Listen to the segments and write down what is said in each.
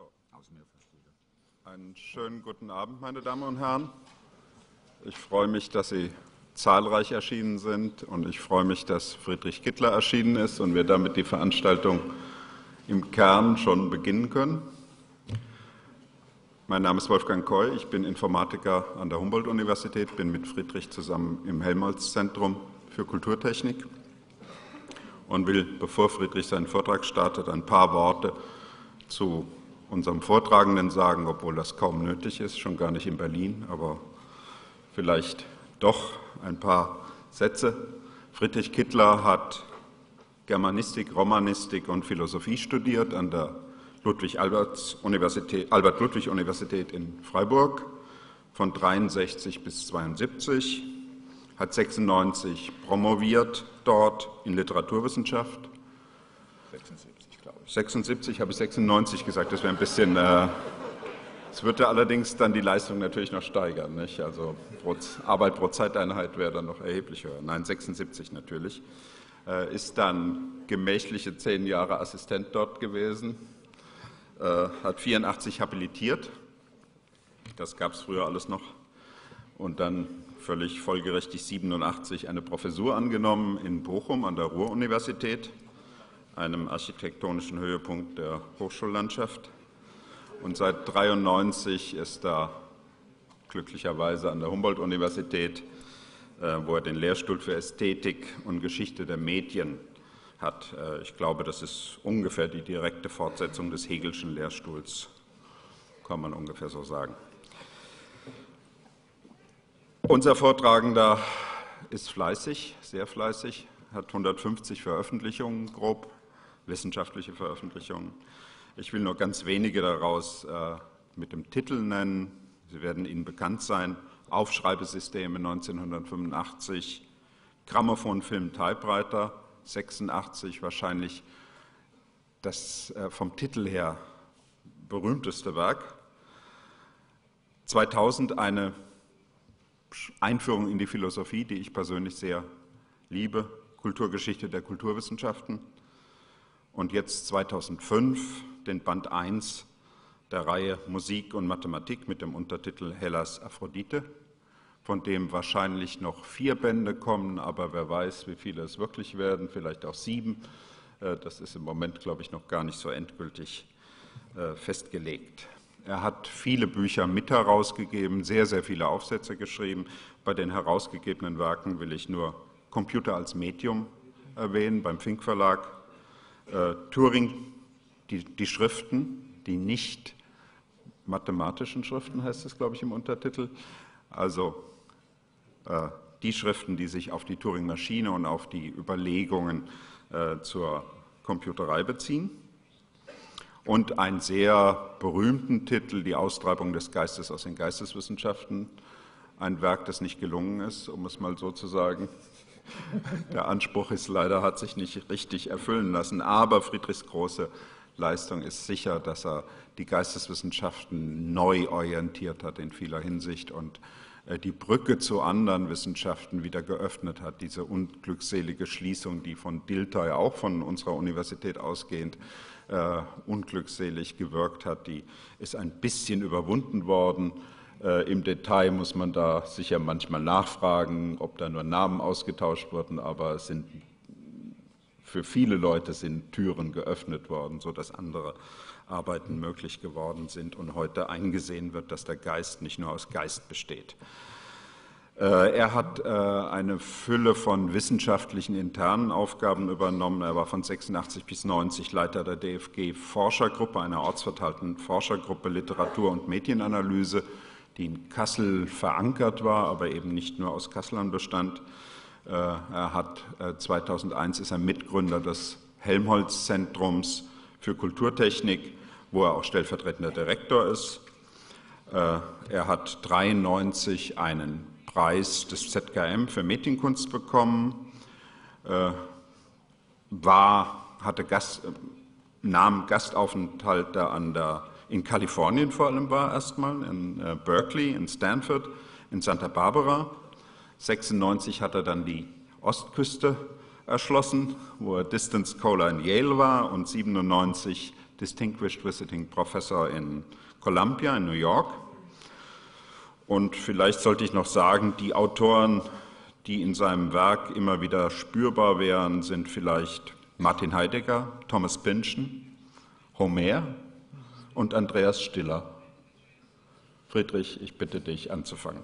Einen schönen guten Abend, meine Damen und Herren. Ich freue mich, dass Sie zahlreich erschienen sind, und ich freue mich, dass Friedrich Kittler erschienen ist und wir damit die Veranstaltung im Kern schon beginnen können. Mein Name ist Wolfgang Coy, ich bin Informatiker an der Humboldt-Universität, bin mit Friedrich zusammen im Helmholtz-Zentrum für Kulturtechnik und will, bevor Friedrich seinen Vortrag startet, ein paar Worte zu unserem Vortragenden sagen, obwohl das kaum nötig ist, schon gar nicht in Berlin, aber vielleicht doch ein paar Sätze. Friedrich Kittler hat Germanistik, Romanistik und Philosophie studiert an der Albert-Ludwig-Universität in Freiburg von 1963 bis 1972, hat 1996 promoviert dort in Literaturwissenschaft. 76, glaube ich. 76, habe ich 96 gesagt, das wäre ein bisschen, es würde allerdings dann die Leistung natürlich noch steigern, nicht? Also Arbeit pro Zeiteinheit wäre dann noch erheblich höher. Nein, 76 natürlich. Ist dann gemächliche 10 Jahre Assistent dort gewesen, hat 84 habilitiert, das gab es früher alles noch, und dann völlig folgerichtig 87 eine Professur angenommen in Bochum an der Ruhr-Universität, einem architektonischen Höhepunkt der Hochschullandschaft. Und seit 1993 ist er glücklicherweise an der Humboldt-Universität, wo er den Lehrstuhl für Ästhetik und Geschichte der Medien hat. Ich glaube, das ist ungefähr die direkte Fortsetzung des Hegelschen Lehrstuhls, kann man ungefähr so sagen. Unser Vortragender ist fleißig, sehr fleißig, hat 150 Veröffentlichungen, grob, wissenschaftliche Veröffentlichungen. Ich will nur ganz wenige daraus mit dem Titel nennen. Sie werden Ihnen bekannt sein. Aufschreibesysteme 1985, Grammophonfilm Typewriter 86, wahrscheinlich das vom Titel her berühmteste Werk. 2000 eine Einführung in die Philosophie, die ich persönlich sehr liebe, Kulturgeschichte der Kulturwissenschaften. Und jetzt 2005 den Band 1 der Reihe Musik und Mathematik mit dem Untertitel Hellas Aphrodite, von dem wahrscheinlich noch 4 Bände kommen, aber wer weiß, wie viele es wirklich werden, vielleicht auch 7. Das ist im Moment, glaube ich, noch gar nicht so endgültig festgelegt. Er hat viele Bücher mit herausgegeben, sehr, sehr viele Aufsätze geschrieben. Bei den herausgegebenen Werken will ich nur Computer als Medium erwähnen, beim Fink Verlag. Turing, die Schriften, die nicht mathematischen Schriften, heißt es, glaube ich, im Untertitel. Also die Schriften, die sich auf die Turing-Maschine und auf die Überlegungen zur Computerei beziehen. Und einen sehr berühmten Titel, die Austreibung des Geistes aus den Geisteswissenschaften. Ein Werk, das nicht gelungen ist, um es mal so zu sagen. Der Anspruch ist leider, hat sich nicht richtig erfüllen lassen, aber Friedrichs große Leistung ist sicher, dass er die Geisteswissenschaften neu orientiert hat in vieler Hinsicht und die Brücke zu anderen Wissenschaften wieder geöffnet hat. Diese unglückselige Schließung, die von Dilthey, auch von unserer Universität ausgehend, unglückselig gewirkt hat, die ist ein bisschen überwunden worden. Im Detail muss man da sicher manchmal nachfragen, ob da nur Namen ausgetauscht wurden, aber es sind, für viele Leute sind Türen geöffnet worden, sodass andere Arbeiten möglich geworden sind und heute eingesehen wird, dass der Geist nicht nur aus Geist besteht. Er hat eine Fülle von wissenschaftlichen internen Aufgaben übernommen. Er war von 86 bis 90 Leiter der DFG-Forschergruppe, einer ortsverteilten Forschergruppe Literatur- und Medienanalyse, die in Kassel verankert war, aber eben nicht nur aus Kasselern bestand. Er hat 2001 ist er Mitgründer des Helmholtz-Zentrums für Kulturtechnik, wo er auch stellvertretender Direktor ist. Er hat 1993 einen Preis des ZKM für Medienkunst bekommen, nahm Gastaufenthalte in Kalifornien vor allem war, erstmal in Berkeley, in Stanford, in Santa Barbara. 1996 hat er dann die Ostküste erschlossen, wo er Distance Scholar in Yale war, und 1997 Distinguished Visiting Professor in Columbia in New York. Und vielleicht sollte ich noch sagen, die Autoren, die in seinem Werk immer wieder spürbar wären, sind vielleicht Martin Heidegger, Thomas Pynchon, Homer und Andreas Stiller. Friedrich, ich bitte dich anzufangen.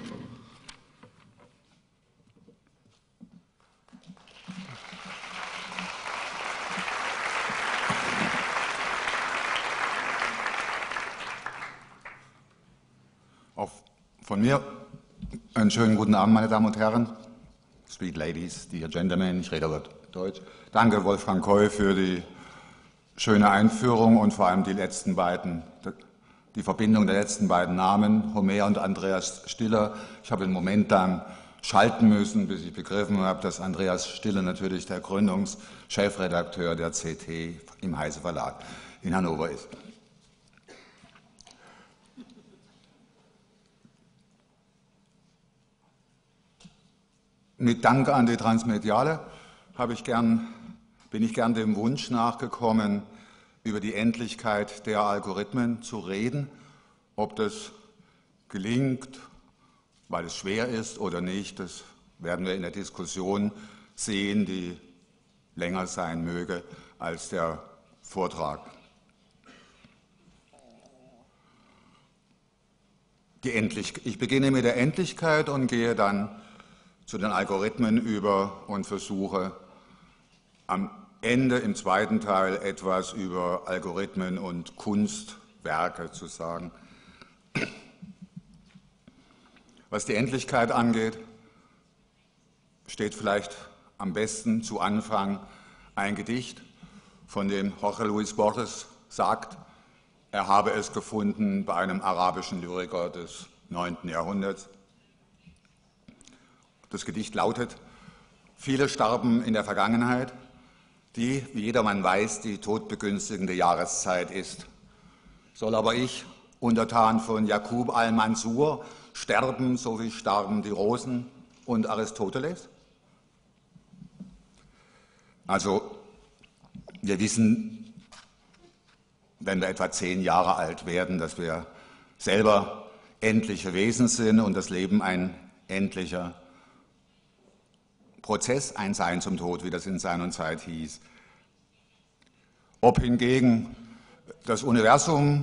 Auch von mir einen schönen guten Abend, meine Damen und Herren, sweet ladies, dear gentlemen, ich rede aber Deutsch. Danke, Wolfgang Coy, für die schöne Einführung und vor allem die Verbindung der letzten beiden Namen, Homer und Andreas Stiller. Ich habe einen Moment lang schalten müssen, bis ich begriffen habe, dass Andreas Stiller natürlich der Gründungschefredakteur der CT im Heise Verlag in Hannover ist. Mit Dank an die Transmediale bin ich gern dem Wunsch nachgekommen, über die Endlichkeit der Algorithmen zu reden. Ob das gelingt, weil es schwer ist oder nicht, das werden wir in der Diskussion sehen, die länger sein möge als der Vortrag. Ich beginne mit der Endlichkeit und gehe dann zu den Algorithmen über und versuche am Ende im zweiten Teil etwas über Algorithmen und Kunstwerke zu sagen. Was die Endlichkeit angeht, steht vielleicht am besten zu Anfang ein Gedicht, von dem Jorge Luis Borges sagt, er habe es gefunden bei einem arabischen Lyriker des 9. Jahrhunderts. Das Gedicht lautet: Viele starben in der Vergangenheit, die, wie jedermann weiß, die todbegünstigende Jahreszeit ist. Soll aber ich, Untertan von Jakub al-Mansur, sterben, so wie starben die Rosen und Aristoteles? Also, wir wissen, wenn wir etwa 10 Jahre alt werden, dass wir selber endliche Wesen sind und das Leben ein endlicher Prozess, ein Sein zum Tod, wie das in seiner Zeit hieß. Ob hingegen das Universum,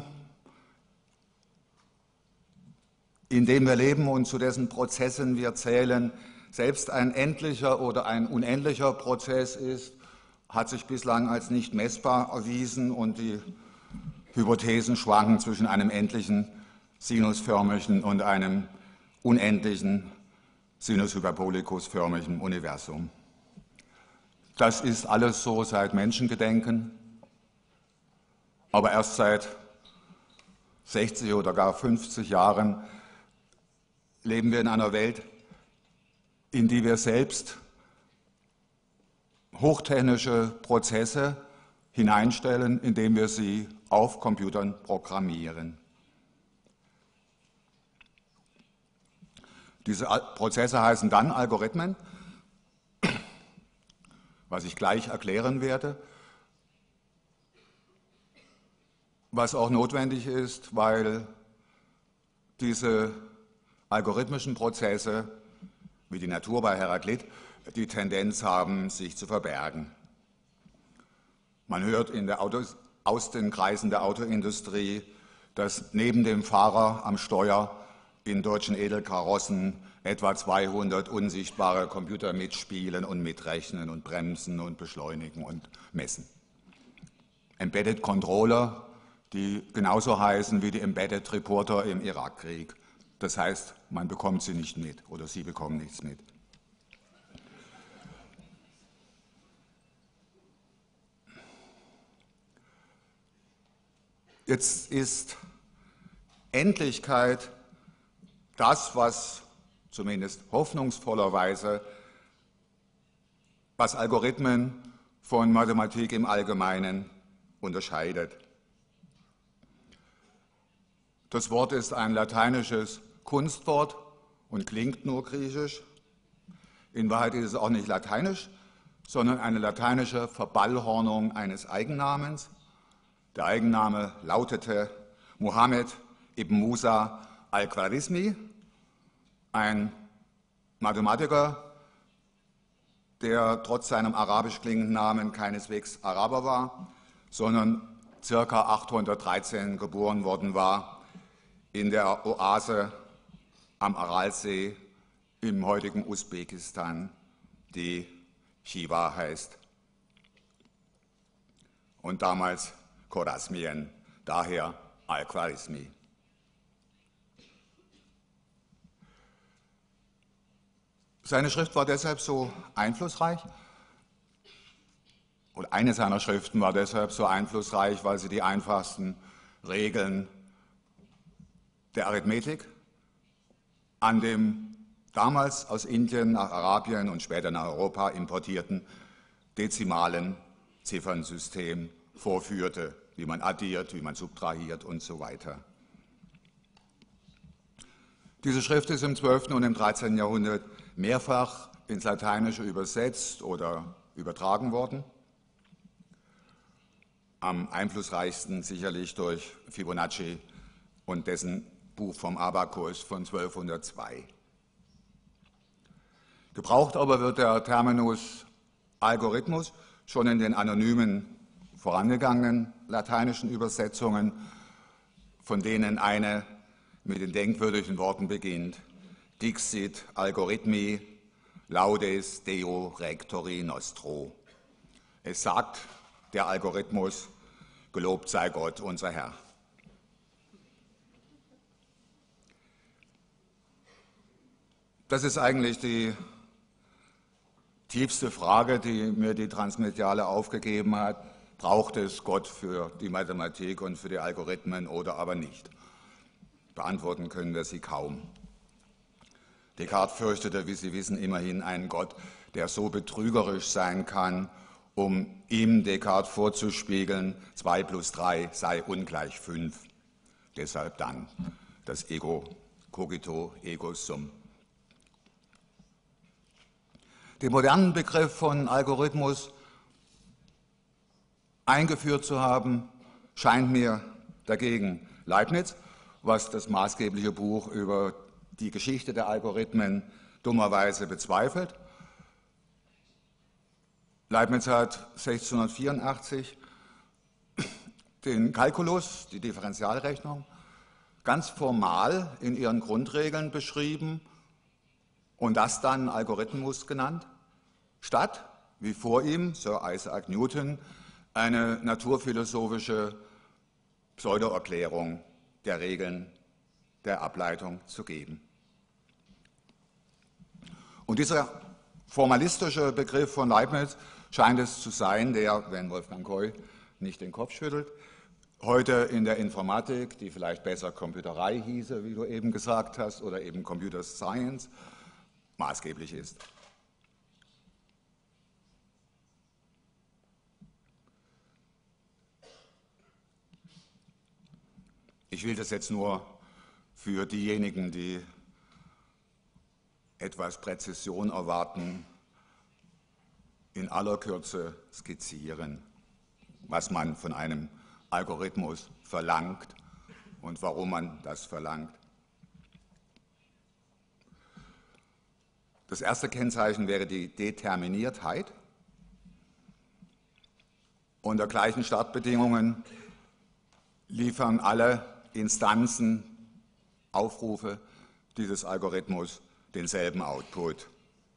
in dem wir leben und zu dessen Prozessen wir zählen, selbst ein endlicher oder ein unendlicher Prozess ist, hat sich bislang als nicht messbar erwiesen und die Hypothesen schwanken zwischen einem endlichen sinusförmigen und einem unendlichen sinus-hyperbolicus-förmigen Universum. Das ist alles so seit Menschengedenken, aber erst seit 60 oder gar 50 Jahren leben wir in einer Welt, in die wir selbst hochtechnische Prozesse hineinstellen, indem wir sie auf Computern programmieren. Diese Prozesse heißen dann Algorithmen, was ich gleich erklären werde, was auch notwendig ist, weil diese algorithmischen Prozesse, wie die Natur bei Heraklit, die Tendenz haben, sich zu verbergen. Man hört aus den Kreisen der Autoindustrie, dass neben dem Fahrer am Steuer in deutschen Edelkarossen etwa 200 unsichtbare Computer mitspielen und mitrechnen und bremsen und beschleunigen und messen. Embedded Controller, die genauso heißen wie die Embedded Reporter im Irakkrieg. Das heißt, man bekommt sie nicht mit oder sie bekommen nichts mit. Jetzt ist Endlichkeit das, was zumindest hoffnungsvollerweise, was Algorithmen von Mathematik im Allgemeinen unterscheidet. Das Wort ist ein lateinisches Kunstwort und klingt nur griechisch. In Wahrheit ist es auch nicht lateinisch, sondern eine lateinische Verballhornung eines Eigennamens. Der Eigenname lautete Mohammed ibn Musa al-Khwarizmi, ein Mathematiker, der trotz seinem arabisch klingenden Namen keineswegs Araber war, sondern ca. 813 geboren worden war in der Oase am Aralsee im heutigen Usbekistan, die Chiva heißt. Und damals Chorazmien, daher al-Khwarizmi. Seine Schrift war deshalb so einflussreich, oder eine seiner Schriften war deshalb so einflussreich, weil sie die einfachsten Regeln der Arithmetik an dem damals aus Indien nach Arabien und später nach Europa importierten dezimalen Ziffernsystem vorführte, wie man addiert, wie man subtrahiert und so weiter. Diese Schrift ist im 12. und im 13. Jahrhundert mehrfach ins Lateinische übersetzt oder übertragen worden. Am einflussreichsten sicherlich durch Fibonacci und dessen Buch vom Abakus von 1202. Gebraucht aber wird der Terminus Algorithmus schon in den anonymen vorangegangenen lateinischen Übersetzungen, von denen eine mit den denkwürdigen Worten beginnt: Dixit algorithmi laudes Deo rectori nostro. Es sagt der Algorithmus: Gelobt sei Gott, unser Herr. Das ist eigentlich die tiefste Frage, die mir die Transmediale aufgegeben hat. Braucht es Gott für die Mathematik und für die Algorithmen oder aber nicht? Beantworten können wir sie kaum. Descartes fürchtete, wie Sie wissen, immerhin einen Gott, der so betrügerisch sein kann, um ihm, Descartes, vorzuspiegeln, 2 plus 3 sei ungleich 5. Deshalb dann das Ego cogito ego sum. Den modernen Begriff von Algorithmus eingeführt zu haben, scheint mir dagegen Leibniz, was das maßgebliche Buch über die Geschichte der Algorithmen dummerweise bezweifelt. Leibniz hat 1684 den Kalkulus, die Differentialrechnung, ganz formal in ihren Grundregeln beschrieben und das dann Algorithmus genannt, statt, wie vor ihm Sir Isaac Newton, eine naturphilosophische Pseudoerklärung der Regeln der Ableitung zu geben. Und dieser formalistische Begriff von Leibniz scheint es zu sein, der, wenn Wolfgang Coy nicht den Kopf schüttelt, heute in der Informatik, die vielleicht besser Computerei hieße, wie du eben gesagt hast, oder eben Computer Science, maßgeblich ist. Ich will das jetzt nur für diejenigen, die etwas Präzision erwarten, in aller Kürze skizzieren, was man von einem Algorithmus verlangt und warum man das verlangt. Das erste Kennzeichen wäre die Determiniertheit. Unter gleichen Startbedingungen liefern alle Instanzen, Aufrufe dieses Algorithmus denselben Output.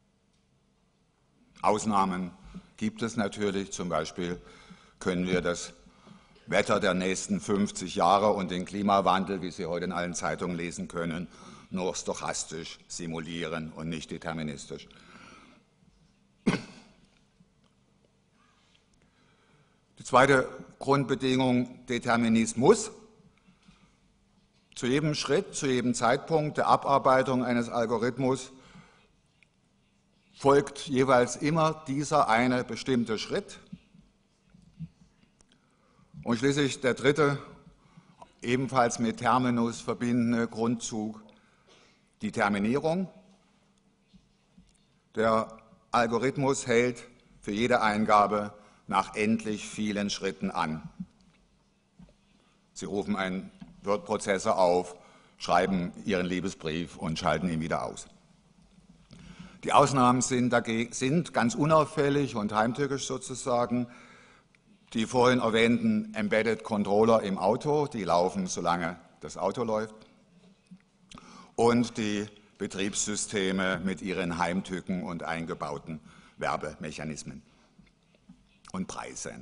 Ausnahmen gibt es natürlich, zum Beispiel können wir das Wetter der nächsten 50 Jahre und den Klimawandel, wie Sie heute in allen Zeitungen lesen können, nur stochastisch simulieren und nicht deterministisch. Die zweite Grundbedingung, Determinismus. Zu jedem Schritt, zu jedem Zeitpunkt der Abarbeitung eines Algorithmus folgt jeweils immer dieser eine bestimmte Schritt. Und schließlich der dritte, ebenfalls mit Terminus verbindende Grundzug, die Terminierung. Der Algorithmus hält für jede Eingabe nach endlich vielen Schritten an. Sie rufen einen Word-Prozessor auf, schreiben Ihren Liebesbrief und schalten ihn wieder aus. Die Ausnahmen sind ganz unauffällig und heimtückisch sozusagen die vorhin erwähnten Embedded Controller im Auto, die laufen, solange das Auto läuft, und die Betriebssysteme mit ihren Heimtücken und eingebauten Werbemechanismen und Preisen.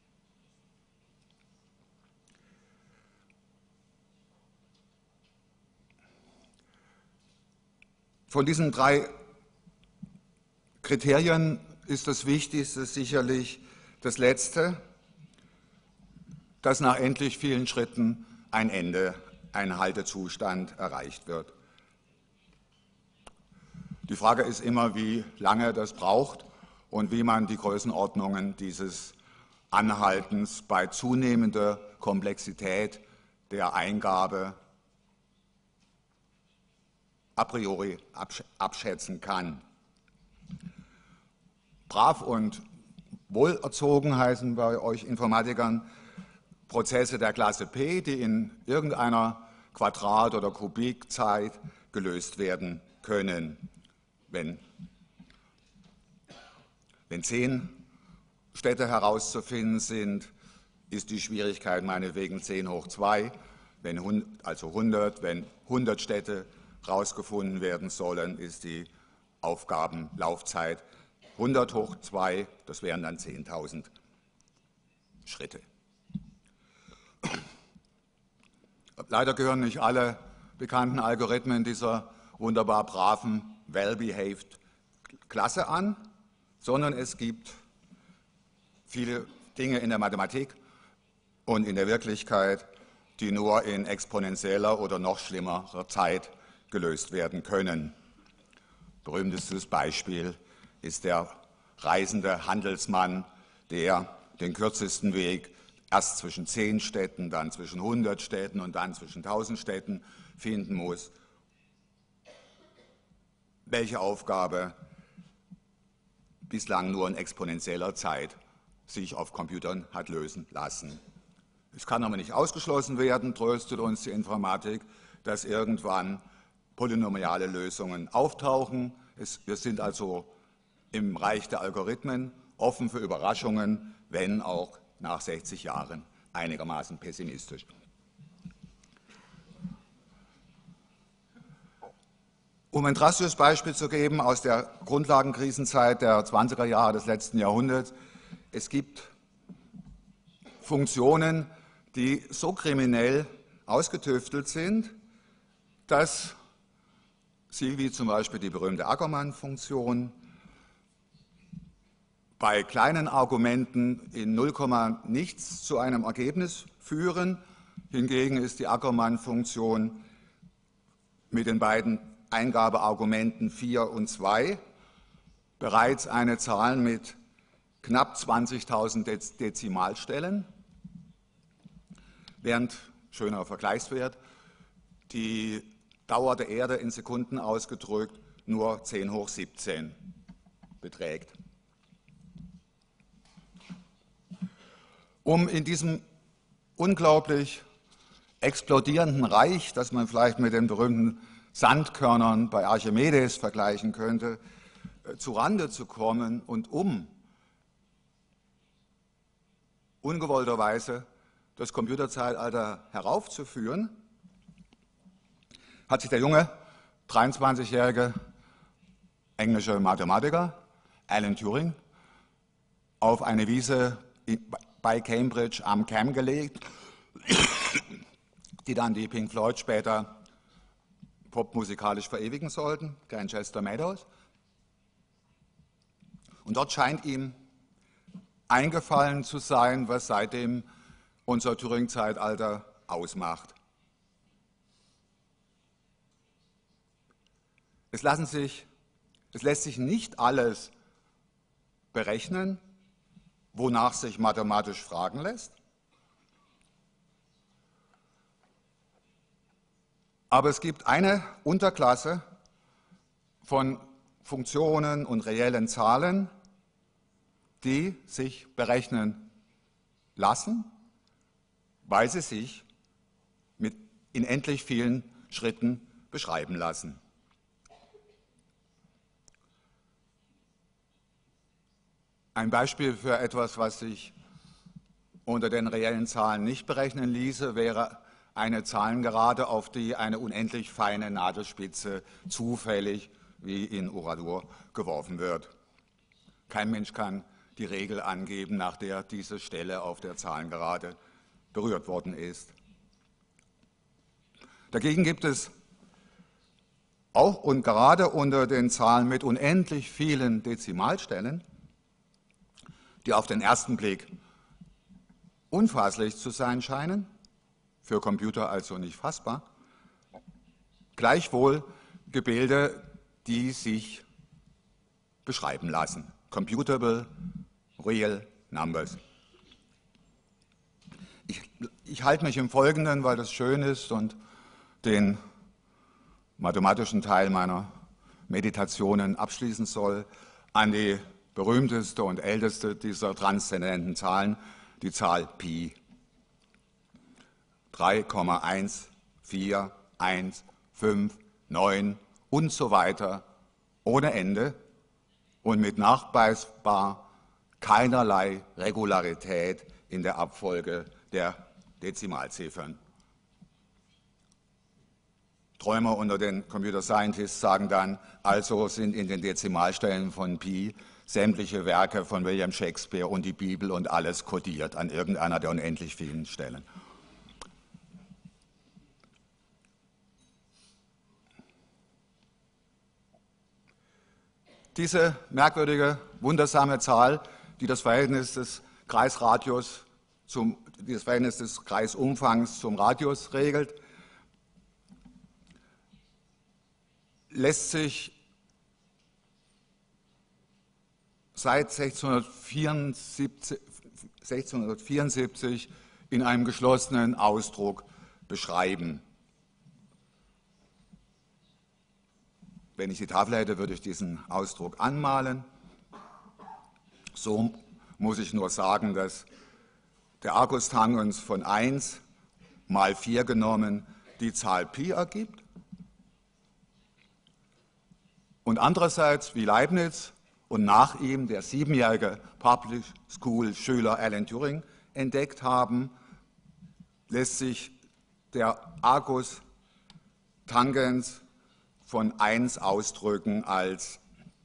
Von diesen 3 Kriterien ist das Wichtigste sicherlich das letzte, dass nach endlich vielen Schritten ein Ende, ein Haltezustand erreicht wird. Die Frage ist immer, wie lange das braucht und wie man die Größenordnungen dieses Anhaltens bei zunehmender Komplexität der Eingabe a priori abschätzen kann. Brav und wohlerzogen heißen bei euch Informatikern Prozesse der Klasse P, die in irgendeiner Quadrat- oder Kubikzeit gelöst werden können. Wenn 10 Städte herauszufinden sind, ist die Schwierigkeit meinetwegen 10 hoch 2, also 100. Wenn 100 Städte herausgefunden werden sollen, ist die Aufgabenlaufzeit 100 hoch 2, das wären dann 10.000 Schritte. Leider gehören nicht alle bekannten Algorithmen dieser wunderbar braven, well-behaved Klasse an, sondern es gibt viele Dinge in der Mathematik und in der Wirklichkeit, die nur in exponentieller oder noch schlimmerer Zeit gelöst werden können. Berühmtestes Beispiel ist der reisende Handelsmann, der den kürzesten Weg erst zwischen 10 Städten, dann zwischen 100 Städten und dann zwischen 1000 Städten finden muss. Welche Aufgabe bislang nur in exponentieller Zeit sich auf Computern hat lösen lassen. Es kann aber nicht ausgeschlossen werden, tröstet uns die Informatik, dass irgendwann polynomiale Lösungen auftauchen. Wir sind also im Reich der Algorithmen offen für Überraschungen, wenn auch nach 60 Jahren einigermaßen pessimistisch. Um ein drastisches Beispiel zu geben aus der Grundlagenkrisenzeit der 20er Jahre des letzten Jahrhunderts: Es gibt Funktionen, die so kriminell ausgetüftelt sind, dass sie, wie zum Beispiel die berühmte Ackermann-Funktion, bei kleinen Argumenten in 0, nichts zu einem Ergebnis führen. Hingegen ist die Ackermann-Funktion mit den beiden Eingabeargumenten 4 und 2 bereits eine Zahl mit knapp 20.000 Dezimalstellen, während, schöner Vergleichswert, die Dauer der Erde in Sekunden ausgedrückt nur 10 hoch 17 beträgt. Um in diesem unglaublich explodierenden Reich, das man vielleicht mit den berühmten Sandkörnern bei Archimedes vergleichen könnte, zu Rande zu kommen und um ungewollterweise das Computerzeitalter heraufzuführen, hat sich der junge, 23-jährige englische Mathematiker Alan Turing auf eine Wiese bei Cambridge am Cam gelegt, die dann die Pink Floyd später popmusikalisch verewigen sollten, Grantchester Meadows. Und dort scheint ihm eingefallen zu sein, was seitdem unser Turing-Zeitalter ausmacht. Es lässt sich nicht alles berechnen, wonach sich mathematisch fragen lässt. Aber es gibt eine Unterklasse von Funktionen und reellen Zahlen, die sich berechnen lassen, weil sie sich in endlich vielen Schritten beschreiben lassen. Ein Beispiel für etwas, was sich unter den reellen Zahlen nicht berechnen ließe, wäre eine Zahlengerade, auf die eine unendlich feine Nadelspitze zufällig wie in Oradur geworfen wird. Kein Mensch kann die Regel angeben, nach der diese Stelle auf der Zahlengerade berührt worden ist. Dagegen gibt es auch und gerade unter den Zahlen mit unendlich vielen Dezimalstellen, die auf den ersten Blick unfasslich zu sein scheinen, für Computer also nicht fassbar, gleichwohl Gebilde, die sich beschreiben lassen. Computable Real Numbers. Ich halte mich im Folgenden, weil das schön ist und den mathematischen Teil meiner Meditationen abschließen soll, an die berühmteste und älteste dieser transzendenten Zahlen, die Zahl Pi. 3,1415 und so weiter ohne Ende und mit nachweisbar keinerlei Regularität in der Abfolge der Dezimalziffern. Träumer unter den Computer Scientists sagen dann, also sind in den Dezimalstellen von Pi sämtliche Werke von William Shakespeare und die Bibel und alles kodiert an irgendeiner der unendlich vielen Stellen. Diese merkwürdige, wundersame Zahl, die das Verhältnis des Kreisradius das Verhältnis des Kreisumfangs zum Radius regelt, lässt sich seit 1674 in einem geschlossenen Ausdruck beschreiben. Wenn ich die Tafel hätte, würde ich diesen Ausdruck anmalen. So muss ich nur sagen, dass der Arcus-Tangens von 1 mal 4 genommen die Zahl Pi ergibt. Und andererseits, wie Leibniz und nach ihm der 7-jährige Public School Schüler Alan Turing entdeckt haben, lässt sich der Arcus-Tangens von 1 ausdrücken als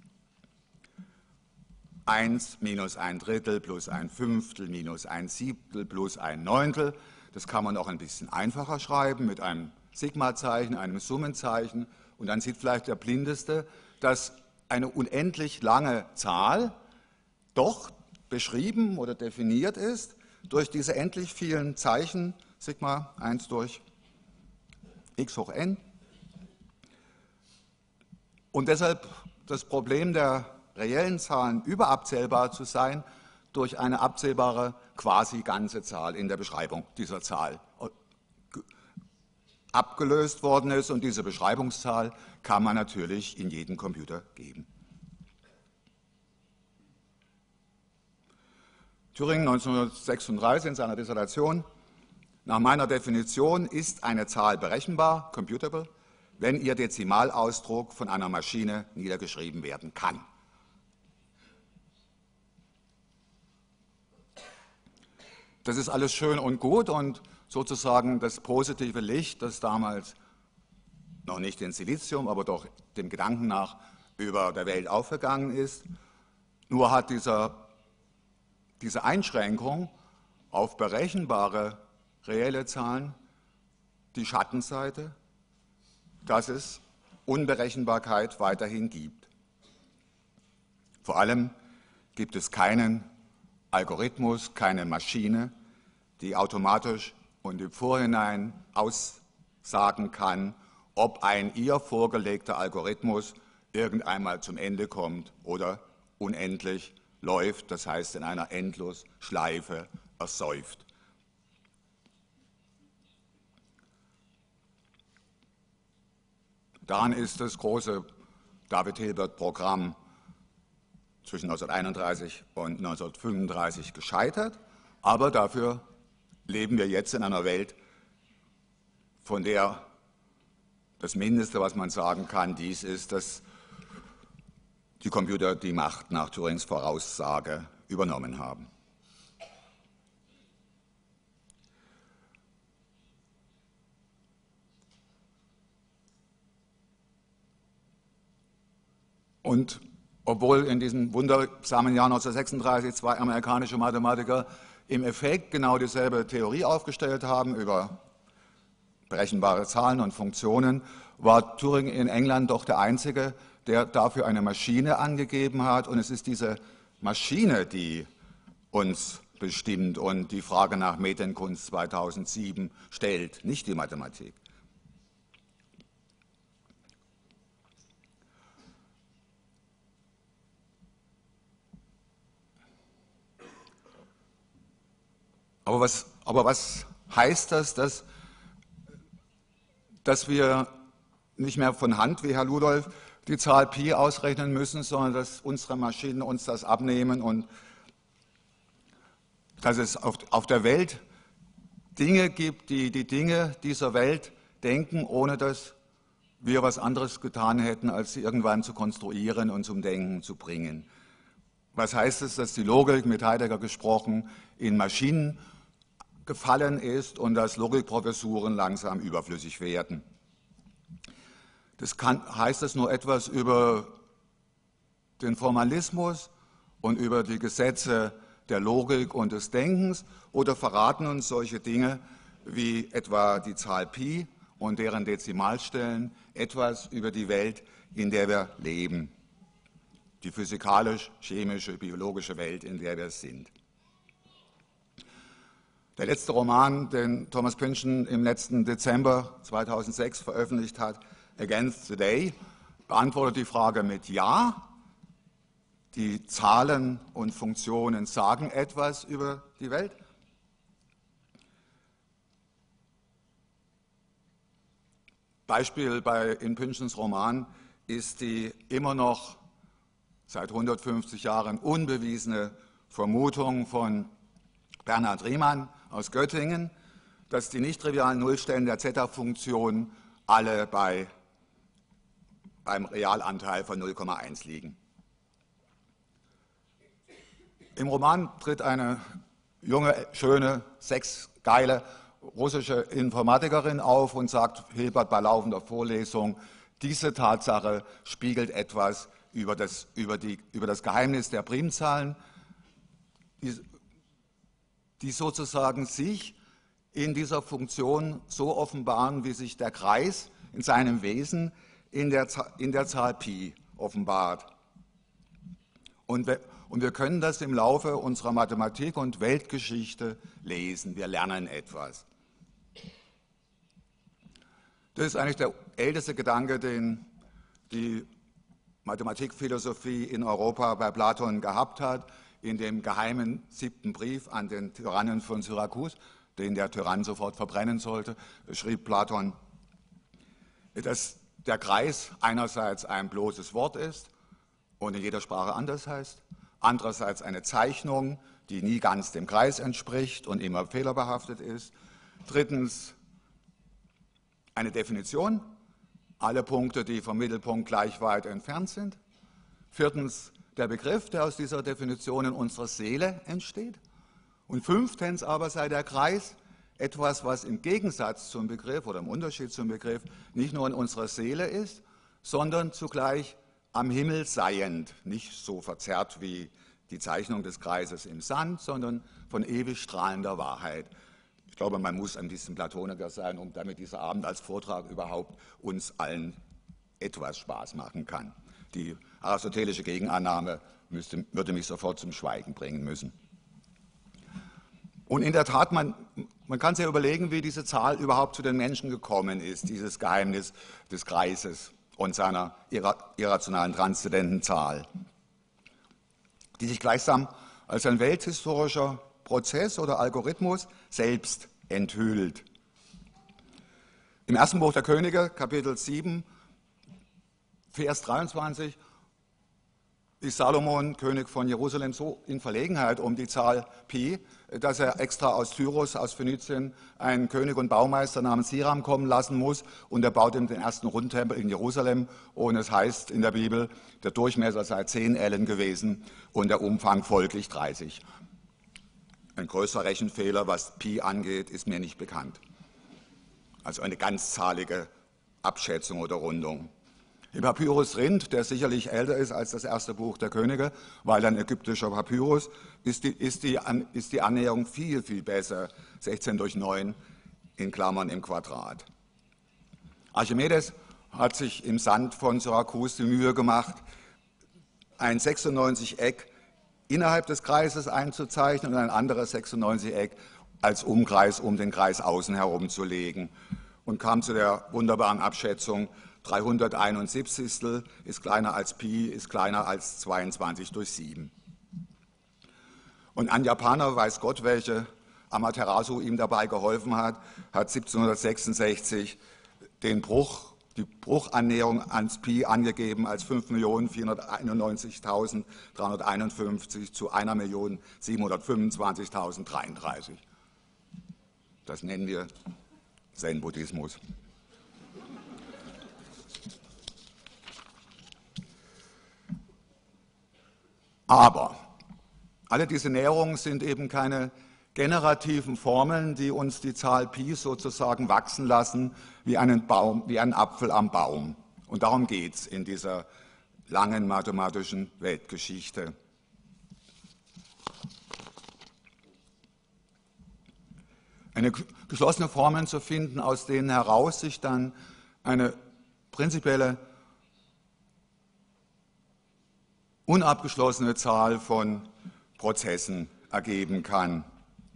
1 minus 1/3 plus 1/5 minus 1/7 plus 1/9. Das kann man auch ein bisschen einfacher schreiben mit einem Sigma-Zeichen, einem Summenzeichen. Und dann sieht vielleicht der Blindeste, dass eine unendlich lange Zahl doch beschrieben oder definiert ist durch diese endlich vielen Zeichen, Sigma 1 durch x hoch n. Und deshalb das Problem der reellen Zahlen überabzählbar zu sein durch eine abzählbare quasi ganze Zahl in der Beschreibung dieser Zahl abgelöst worden ist. Und diese Beschreibungszahl kann man natürlich in jeden Computer geben. Turing 1936 in seiner Dissertation: Nach meiner Definition ist eine Zahl berechenbar, computable, wenn ihr Dezimalausdruck von einer Maschine niedergeschrieben werden kann. Das ist alles schön und gut und sozusagen das positive Licht, das damals noch nicht in Silizium, aber doch dem Gedanken nach über der Welt aufgegangen ist. Nur hat diese Einschränkung auf berechenbare reelle Zahlen die Schattenseite, dass es Unberechenbarkeit weiterhin gibt. Vor allem gibt es keinen Algorithmus, keine Maschine, die automatisch und im Vorhinein aussagen kann, ob ein ihr vorgelegter Algorithmus irgendeinmal zum Ende kommt oder unendlich läuft, das heißt in einer Endlosschleife ersäuft. Daran ist das große David-Hilbert-Programm zwischen 1931 und 1935 gescheitert, aber dafür leben wir jetzt in einer Welt von der das Mindeste, was man sagen kann, dies ist, dass die Computer die Macht nach Turings Voraussage übernommen haben. Und obwohl in diesem wundersamen Jahr 1936 zwei amerikanische Mathematiker im Effekt genau dieselbe Theorie aufgestellt haben über berechenbare Zahlen und Funktionen, war Turing in England doch der Einzige, der dafür eine Maschine angegeben hat. Und es ist diese Maschine, die uns bestimmt und die Frage nach Medienkunst 2007 stellt, nicht die Mathematik. Aber was heißt das, dass wir nicht mehr von Hand, wie Herr Ludolf, die Zahl Pi ausrechnen müssen, sondern dass unsere Maschinen uns das abnehmen und dass es auf der Welt Dinge gibt, die die Dinge dieser Welt denken, ohne dass wir was anderes getan hätten, als sie irgendwann zu konstruieren und zum Denken zu bringen. Was heißt es, dass die Logik, mit Heidegger gesprochen, in Maschinen gefallen ist und dass Logikprofessuren langsam überflüssig werden? Heißt das nur etwas über den Formalismus und über die Gesetze der Logik und des Denkens, oder verraten uns solche Dinge wie etwa die Zahl Pi und deren Dezimalstellen etwas über die Welt, in der wir leben, die physikalisch-chemische, biologische Welt, in der wir sind? Der letzte Roman, den Thomas Pynchon im letzten Dezember 2006 veröffentlicht hat, Against the Day, beantwortet die Frage mit Ja. Die Zahlen und Funktionen sagen etwas über die Welt. Beispiel in Pynchons Roman ist die immer noch seit 150 Jahren unbewiesene Vermutung von Bernhard Riemann aus Göttingen, dass die nicht trivialen Nullstellen der Zeta-Funktion alle beim Realanteil von 0,1 liegen. Im Roman tritt eine junge, schöne, sexgeile russische Informatikerin auf und sagt Hilbert bei laufender Vorlesung, diese Tatsache spiegelt etwas über das Geheimnis der Primzahlen, die sozusagen sich in dieser Funktion so offenbaren, wie sich der Kreis in seinem Wesen in der Zahl Pi offenbart. Und wir können das im Laufe unserer Mathematik und Weltgeschichte lesen. Wir lernen etwas. Das ist eigentlich der älteste Gedanke, den die Mathematikphilosophie in Europa bei Platon gehabt hat, in dem geheimen 7. Brief an den Tyrannen von Syrakus, den der Tyrann sofort verbrennen sollte, schrieb Platon, dass der Kreis einerseits ein bloßes Wort ist und in jeder Sprache anders heißt, andererseits eine Zeichnung, die nie ganz dem Kreis entspricht und immer fehlerbehaftet ist. Drittens eine Definition, alle Punkte, die vom Mittelpunkt gleich weit entfernt sind. Viertens der Begriff, der aus dieser Definition in unserer Seele entsteht. Und fünftens aber sei der Kreis etwas, was im Gegensatz zum Begriff oder im Unterschied zum Begriff nicht nur in unserer Seele ist, sondern zugleich am Himmel seiend, nicht so verzerrt wie die Zeichnung des Kreises im Sand, sondern von ewig strahlender Wahrheit. Ich glaube, man muss ein bisschen Platoniker sein, damit dieser Abend als Vortrag überhaupt uns allen etwas Spaß machen kann. Die aristotelische Gegenannahme würde mich sofort zum Schweigen bringen müssen. Und in der Tat, man kann sich ja überlegen, wie diese Zahl überhaupt zu den Menschen gekommen ist, dieses Geheimnis des Kreises und seiner irrationalen transzendenten Zahl, die sich gleichsam als ein welthistorischer Prozess oder Algorithmus selbst enthüllt. Im ersten Buch der Könige, Kapitel 7, Vers 23, ist Salomon, König von Jerusalem, so in Verlegenheit um die Zahl Pi, dass er extra aus Tyrus, aus Phönizien, einen König und Baumeister namens Hiram kommen lassen muss, und er baut ihm den ersten Rundtempel in Jerusalem, und es heißt in der Bibel, der Durchmesser sei 10 Ellen gewesen und der Umfang folglich 30. Ein größerer Rechenfehler, was Pi angeht, ist mir nicht bekannt. Also eine ganzzahlige Abschätzung oder Rundung. Im Papyrus Rhind, der sicherlich älter ist als das erste Buch der Könige, weil ein ägyptischer Papyrus, ist die Annäherung viel, viel besser, 16 durch 9 in Klammern im Quadrat. Archimedes hat sich im Sand von Syrakus die Mühe gemacht, ein 96-Eck innerhalb des Kreises einzuzeichnen und ein anderes 96-Eck als Umkreis um den Kreis außen herum zu legen, und kam zu der wunderbaren Abschätzung, 371 ist kleiner als Pi, ist kleiner als 22 durch 7. Und ein Japaner, weiß Gott, welche Amaterasu ihm dabei geholfen hat, hat 1766 die Bruchannäherung ans Pi angegeben als 5.491.351 zu 1.725.033. Das nennen wir Zen-Buddhismus. Aber alle diese Näherungen sind eben keine generativen Formeln, die uns die Zahl Pi sozusagen wachsen lassen wie einen Baum, wie ein Apfel am Baum. Und darum geht es in dieser langen mathematischen Weltgeschichte. Eine geschlossene Formeln zu finden, aus denen heraus sich dann eine prinzipielle unabgeschlossene Zahl von Prozessen ergeben kann.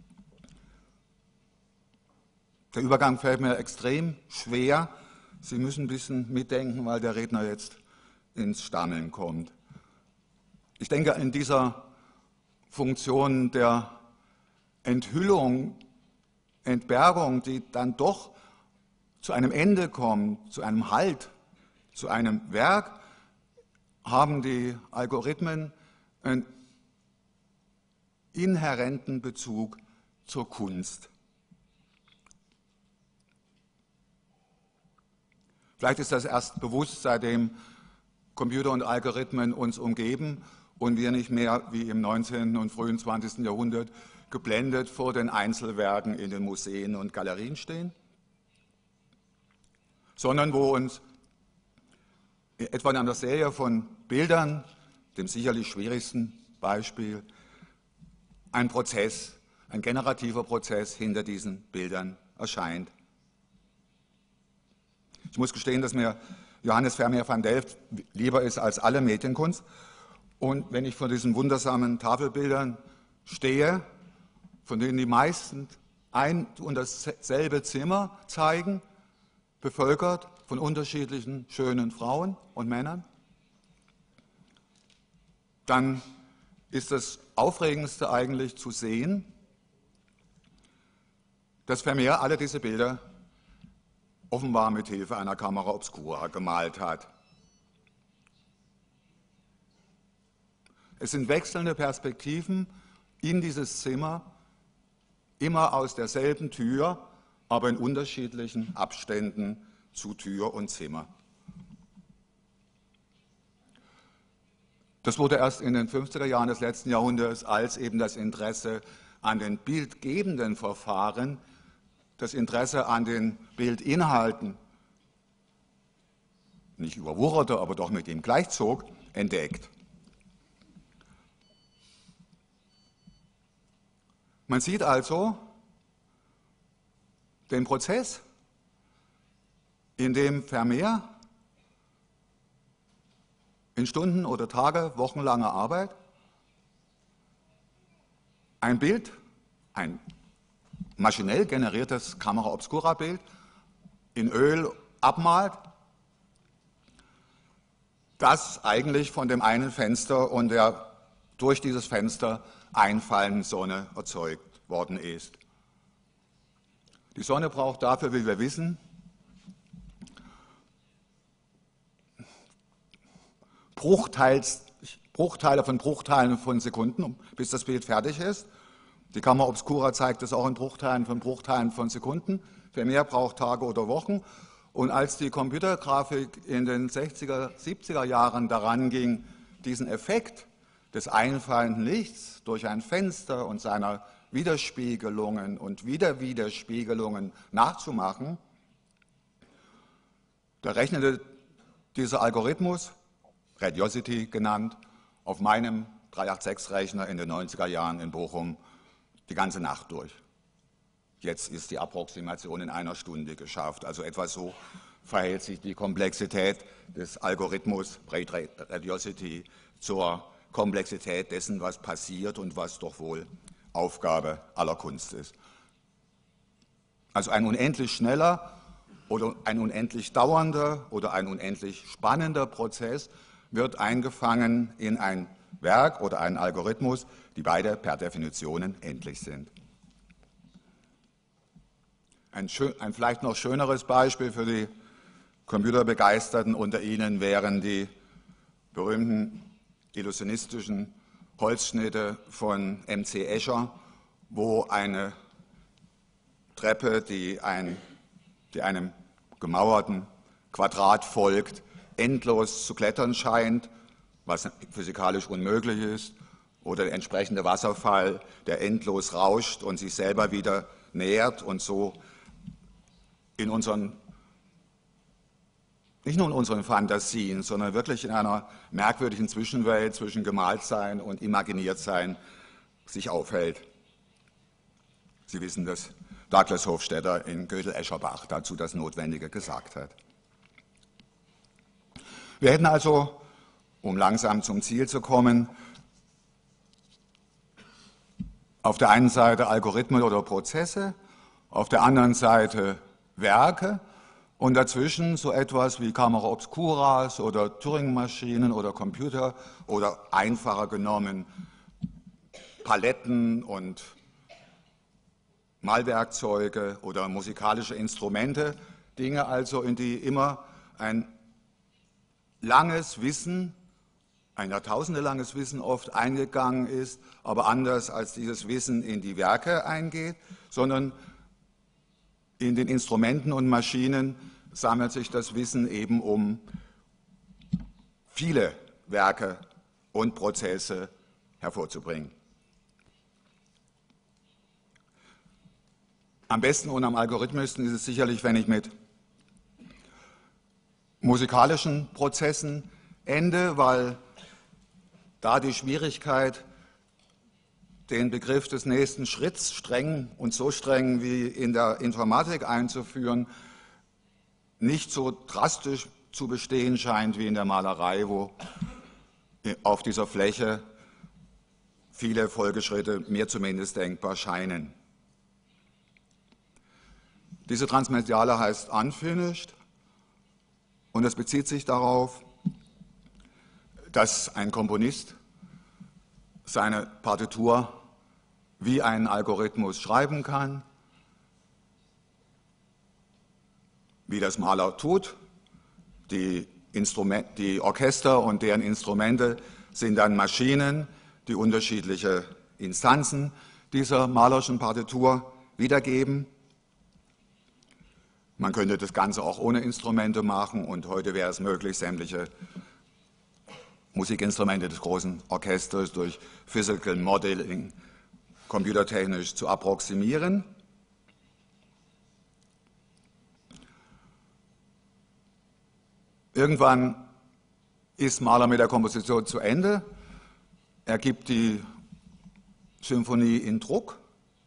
Der Übergang fällt mir extrem schwer. Sie müssen ein bisschen mitdenken, weil der Redner jetzt ins Stammeln kommt. Ich denke, in dieser Funktion der Enthüllung, Entbergung, die dann doch zu einem Ende kommt, zu einem Halt, zu einem Werk, haben die Algorithmen einen inhärenten Bezug zur Kunst. Vielleicht ist das erst bewusst, seitdem Computer und Algorithmen uns umgeben und wir nicht mehr wie im 19. und frühen 20. Jahrhundert geblendet vor den Einzelwerken in den Museen und Galerien stehen, sondern wo uns etwa in einer Serie von Bildern, dem sicherlich schwierigsten Beispiel, ein Prozess, ein generativer Prozess hinter diesen Bildern erscheint. Ich muss gestehen, dass mir Johannes Vermeer van Delft lieber ist als alle Medienkunst. Und wenn ich vor diesen wundersamen Tafelbildern stehe, von denen die meisten ein und dasselbe Zimmer zeigen, bevölkert von unterschiedlichen schönen Frauen und Männern, dann ist das Aufregendste eigentlich zu sehen, dass Vermeer alle diese Bilder offenbar mit Hilfe einer Camera obscura gemalt hat. Es sind wechselnde Perspektiven in dieses Zimmer, immer aus derselben Tür, aber in unterschiedlichen Abständen zu Tür und Zimmer. Das wurde erst in den 50er Jahren des letzten Jahrhunderts, als eben das Interesse an den bildgebenden Verfahren, das Interesse an den Bildinhalten nicht überwucherte, aber doch mit ihm gleichzog, entdeckt. Man sieht also den Prozess, in dem Vermeer in Stunden oder Tage, wochenlanger Arbeit ein Bild, ein maschinell generiertes Camera-Obscura-Bild in Öl abmalt, das eigentlich von dem einen Fenster und der durch dieses Fenster einfallenden Sonne erzeugt worden ist. Die Sonne braucht dafür, wie wir wissen, Bruchteile von Sekunden, bis das Bild fertig ist. Die Kamera Obscura zeigt es auch in Bruchteilen von Sekunden. Für mehr braucht Tage oder Wochen. Und als die Computergrafik in den 60er, 70er Jahren daran ging, diesen Effekt des einfallenden Lichts durch ein Fenster und seiner Widerspiegelungen und Widerspiegelungen nachzumachen, da rechnete dieser Algorithmus, Radiosity genannt, auf meinem 386-Rechner in den 90er Jahren in Bochum die ganze Nacht durch. Jetzt ist die Approximation in einer Stunde geschafft. Also etwa so verhält sich die Komplexität des Algorithmus Radiosity zur Komplexität dessen, was passiert und was doch wohl Aufgabe aller Kunst ist. Also ein unendlich schneller oder ein unendlich dauernder oder ein unendlich spannender Prozess wird eingefangen in ein Werk oder einen Algorithmus, die beide per Definition endlich sind. Ein vielleicht noch schöneres Beispiel für die Computerbegeisterten unter Ihnen wären die berühmten illusionistischen Holzschnitte von M.C. Escher, wo eine Treppe, die einem gemauerten Quadrat folgt, endlos zu klettern scheint, was physikalisch unmöglich ist, oder der entsprechende Wasserfall, der endlos rauscht und sich selber wieder nähert und so in unseren, nicht nur in unseren Fantasien, sondern wirklich in einer merkwürdigen Zwischenwelt zwischen Gemaltsein und Imaginiertsein sich aufhält. Sie wissen, dass Douglas Hofstadter in Gödel-Escherbach dazu das Notwendige gesagt hat. Wir hätten also, um langsam zum Ziel zu kommen, auf der einen Seite Algorithmen oder Prozesse, auf der anderen Seite Werke und dazwischen so etwas wie Camera Obscuras oder Turing-Maschinen oder Computer oder einfacher genommen Paletten und Malwerkzeuge oder musikalische Instrumente, Dinge also, in die immer ein langes Wissen, ein jahrtausendelanges Wissen oft eingegangen ist, aber anders als dieses Wissen in die Werke eingeht, sondern in den Instrumenten und Maschinen sammelt sich das Wissen eben, um viele Werke und Prozesse hervorzubringen. Am besten und am algorithmischsten ist es sicherlich, wenn ich mit musikalischen Prozessen ende, weil da die Schwierigkeit, den Begriff des nächsten Schritts streng und so streng wie in der Informatik einzuführen, nicht so drastisch zu bestehen scheint wie in der Malerei, wo auf dieser Fläche viele Folgeschritte mir zumindest denkbar scheinen. Diese Transmediale heißt unfinished und es bezieht sich darauf, dass ein Komponist seine Partitur wie einen Algorithmus schreiben kann, wie das Maler tut. Die Orchester und deren Instrumente sind dann Maschinen, die unterschiedliche Instanzen dieser malerischen Partitur wiedergeben. Man könnte das Ganze auch ohne Instrumente machen und heute wäre es möglich, sämtliche Musikinstrumente des großen Orchesters durch Physical Modeling computertechnisch zu approximieren. Irgendwann ist Mahler mit der Komposition zu Ende. Er gibt die Symphonie in Druck.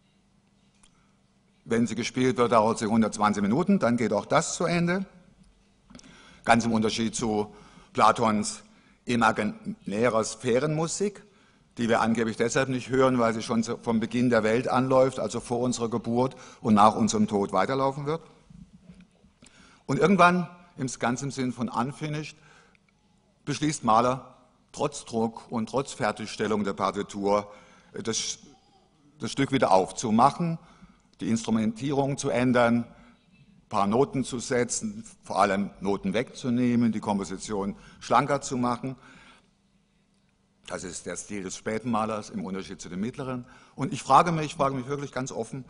Wenn sie gespielt wird, dauert sie 120 Minuten, dann geht auch das zu Ende. Ganz im Unterschied zu Platons imaginärer Sphärenmusik, die wir angeblich deshalb nicht hören, weil sie schon vom Beginn der Welt anläuft, also vor unserer Geburt und nach unserem Tod weiterlaufen wird. Und irgendwann, im ganzen Sinn von unfinished, beschließt Mahler, trotz Druck und trotz Fertigstellung der Partitur, das Stück wieder aufzumachen, die Instrumentierung zu ändern, ein paar Noten zu setzen, vor allem Noten wegzunehmen, die Komposition schlanker zu machen. Das ist der Stil des späten Malers im Unterschied zu dem mittleren. Und ich frage mich wirklich ganz offen,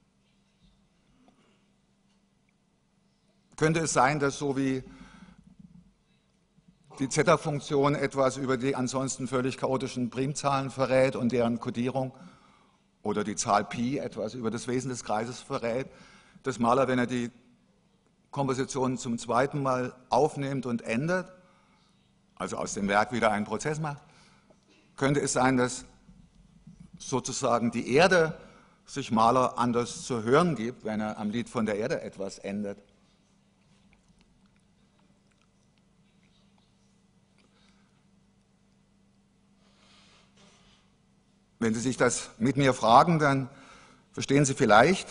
könnte es sein, dass so wie die Zeta-Funktion etwas über die ansonsten völlig chaotischen Primzahlen verrät und deren Kodierung oder die Zahl Pi etwas über das Wesen des Kreises verrät, dass Maler, wenn er die Komposition zum zweiten Mal aufnimmt und ändert, also aus dem Werk wieder einen Prozess macht, könnte es sein, dass sozusagen die Erde sich Maler anders zu hören gibt, wenn er am Lied von der Erde etwas ändert. Wenn Sie sich das mit mir fragen, dann verstehen Sie vielleicht,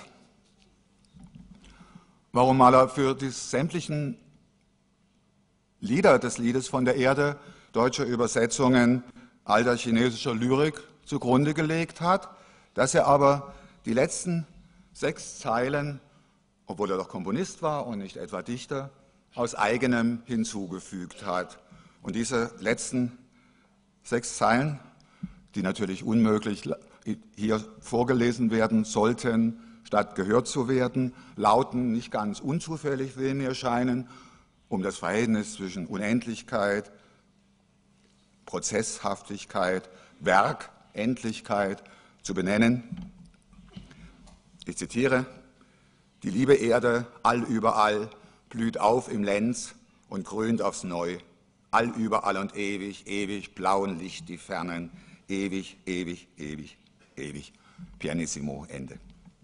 warum Maler für die sämtlichen Lieder des Liedes von der Erde deutsche Übersetzungen alter chinesischer Lyrik zugrunde gelegt hat, dass er aber die letzten 6 Zeilen, obwohl er doch Komponist war und nicht etwa Dichter, aus eigenem hinzugefügt hat. Und diese letzten 6 Zeilen, die natürlich unmöglich hier vorgelesen werden sollten, statt gehört zu werden, lauten nicht ganz unzufällig, will mir scheinen, um das Verhältnis zwischen Unendlichkeit, Prozesshaftigkeit, Werk, Endlichkeit zu benennen. Ich zitiere: Die liebe Erde, allüberall, blüht auf im Lenz und grünt aufs Neu. Allüberall und ewig, ewig, blauen Licht die Fernen, ewig, ewig, ewig, ewig. Pianissimo, Ende.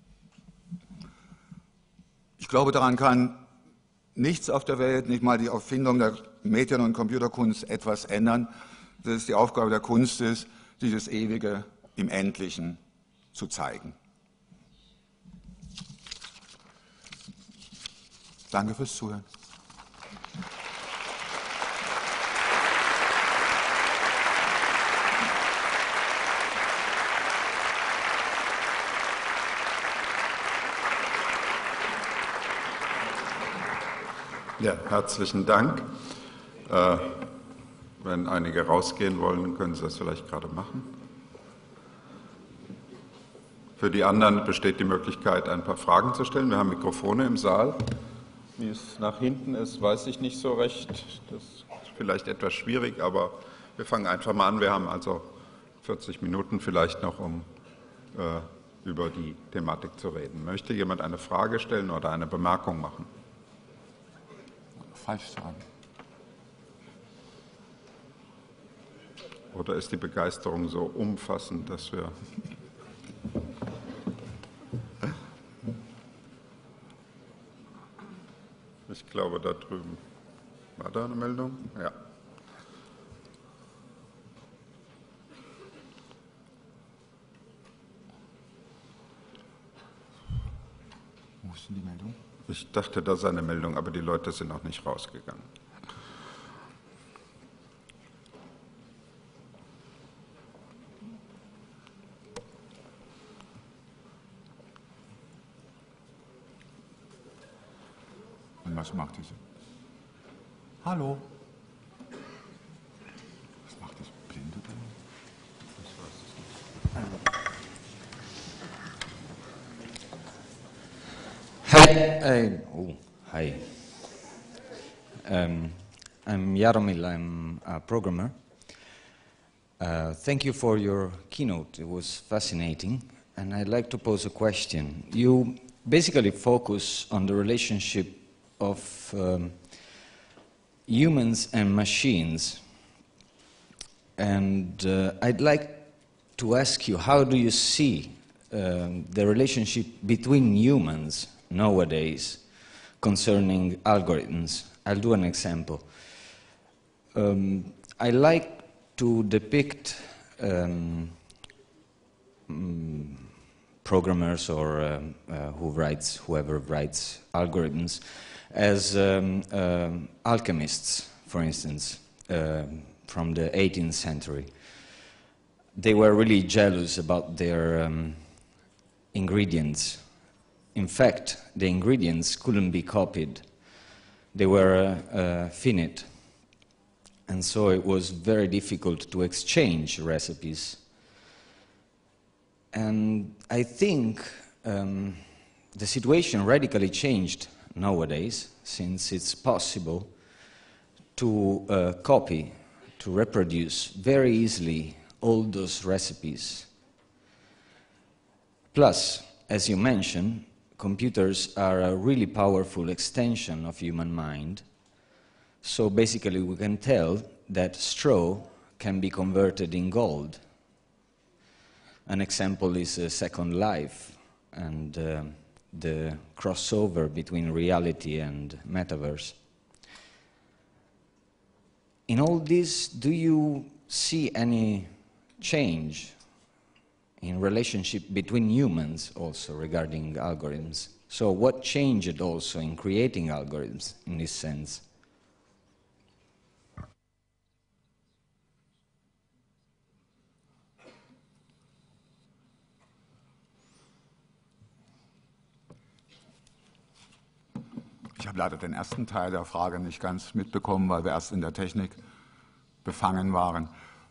Ich glaube, daran kann nichts auf der Welt, nicht mal die Erfindung der Medien- und Computerkunst etwas ändern. Das ist die Aufgabe der Kunst, ist, dieses Ewige im Endlichen zu zeigen. Danke fürs Zuhören. Ja, herzlichen Dank. Wenn einige rausgehen wollen, können Sie das vielleicht gerade machen. Für die anderen besteht die Möglichkeit, ein paar Fragen zu stellen. Wir haben Mikrofone im Saal. Wie es nach hinten ist, weiß ich nicht so recht. Das ist vielleicht etwas schwierig, aber wir fangen einfach mal an. Wir haben also 40 Minuten vielleicht noch, um über die Thematik zu reden. Möchte jemand eine Frage stellen oder eine Bemerkung machen? Falsch sagen. Oder ist die Begeisterung so umfassend, dass wir... Ich glaube, da drüben war da eine Meldung. Ja. Wo ist denn die Meldung? Ich dachte, da sei eine Meldung, aber die Leute sind noch nicht rausgegangen. Und was macht diese? Hallo? Was macht das Blinde denn? Hi. I'm Jaromil, I'm a programmer. Thank you for your keynote, it was fascinating. And I'd like to pose a question. You basically focus on the relationship of humans and machines. And I'd like to ask you, how do you see the relationship between humans nowadays concerning algorithms? I'll do an example. I like to depict programmers or whoever writes algorithms as alchemists, for instance, from the 18th century. They were really jealous about their ingredients. In fact, the ingredients couldn't be copied. They were finite. and so it was very difficult to exchange recipes. And I think the situation radically changed nowadays, since it's possible to copy, to reproduce very easily all those recipes. Plus, as you mentioned, computers are a really powerful extension of human mind. So basically we can tell that straw can be converted in gold. An example is Second Life and the crossover between reality and metaverse. In all this, do you see any change in relationship between humans also regarding algorithms? So what changed also in creating algorithms in this sense? Ich habe leider den ersten Teil der Frage nicht ganz mitbekommen, weil wir erst in der Technik befangen waren.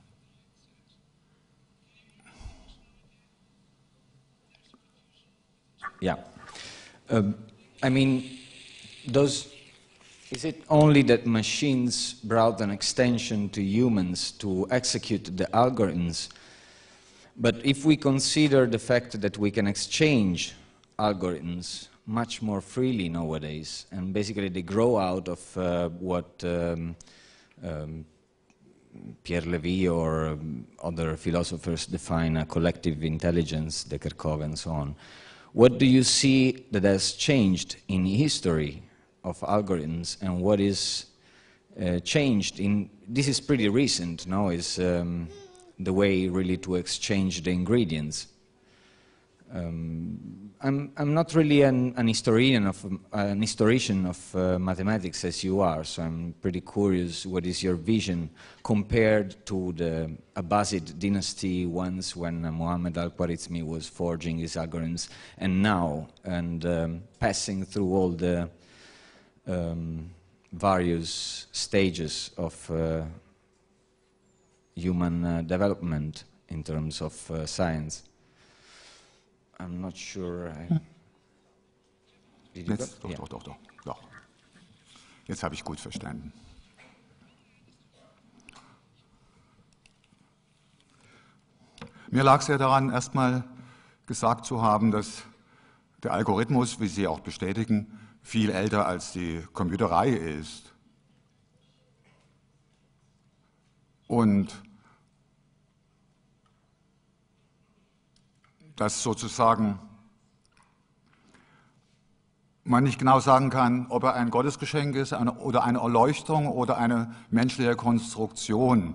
Yeah. I mean, is it only that machines brought an extension to humans to execute the algorithms? But if we consider the fact that we can exchange algorithms much more freely nowadays, and basically they grow out of what Pierre Levy or other philosophers define a collective intelligence, Kerckhoff and so on. What do you see that has changed in history of algorithms, and what is changed in, this is pretty recent, no, is the way really to exchange the ingredients. I'm not really an historian of mathematics as you are, so I'm pretty curious what is your vision compared to the Abbasid dynasty once when Muhammad al-Khwarizmi was forging his algorithms, and now, and passing through all the various stages of human development in terms of science. I'm not sure. Jetzt, doch. Jetzt habe ich gut verstanden. Mir lag sehr daran, erstmal gesagt zu haben, dass der Algorithmus, wie Sie auch bestätigen, viel älter als die Computerei ist. Und dass sozusagen man nicht genau sagen kann, ob er ein Gottesgeschenk ist oder eine Erleuchtung oder eine menschliche Konstruktion.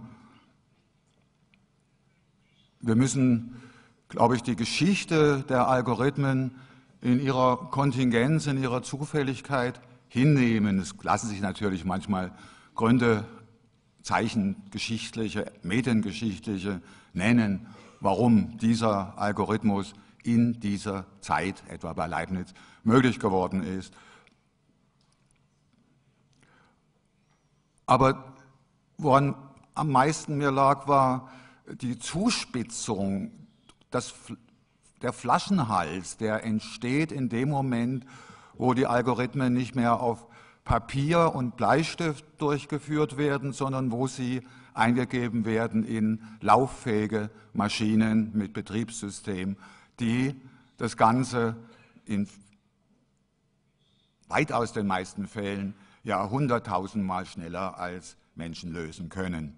Wir müssen, glaube ich, die Geschichte der Algorithmen in ihrer Kontingenz, in ihrer Zufälligkeit hinnehmen. Es lassen sich natürlich manchmal Gründe, zeichengeschichtliche, mediengeschichtliche nennen, warum dieser Algorithmus in dieser Zeit, etwa bei Leibniz, möglich geworden ist. Aber woran am meisten mir lag, war die Zuspitzung, der Flaschenhals, der entsteht in dem Moment, wo die Algorithmen nicht mehr auf Papier und Bleistift durchgeführt werden, sondern wo sie eingegeben werden in lauffähige Maschinen mit Betriebssystem, die das Ganze in weitaus den meisten Fällen ja 100.000-mal schneller als Menschen lösen können.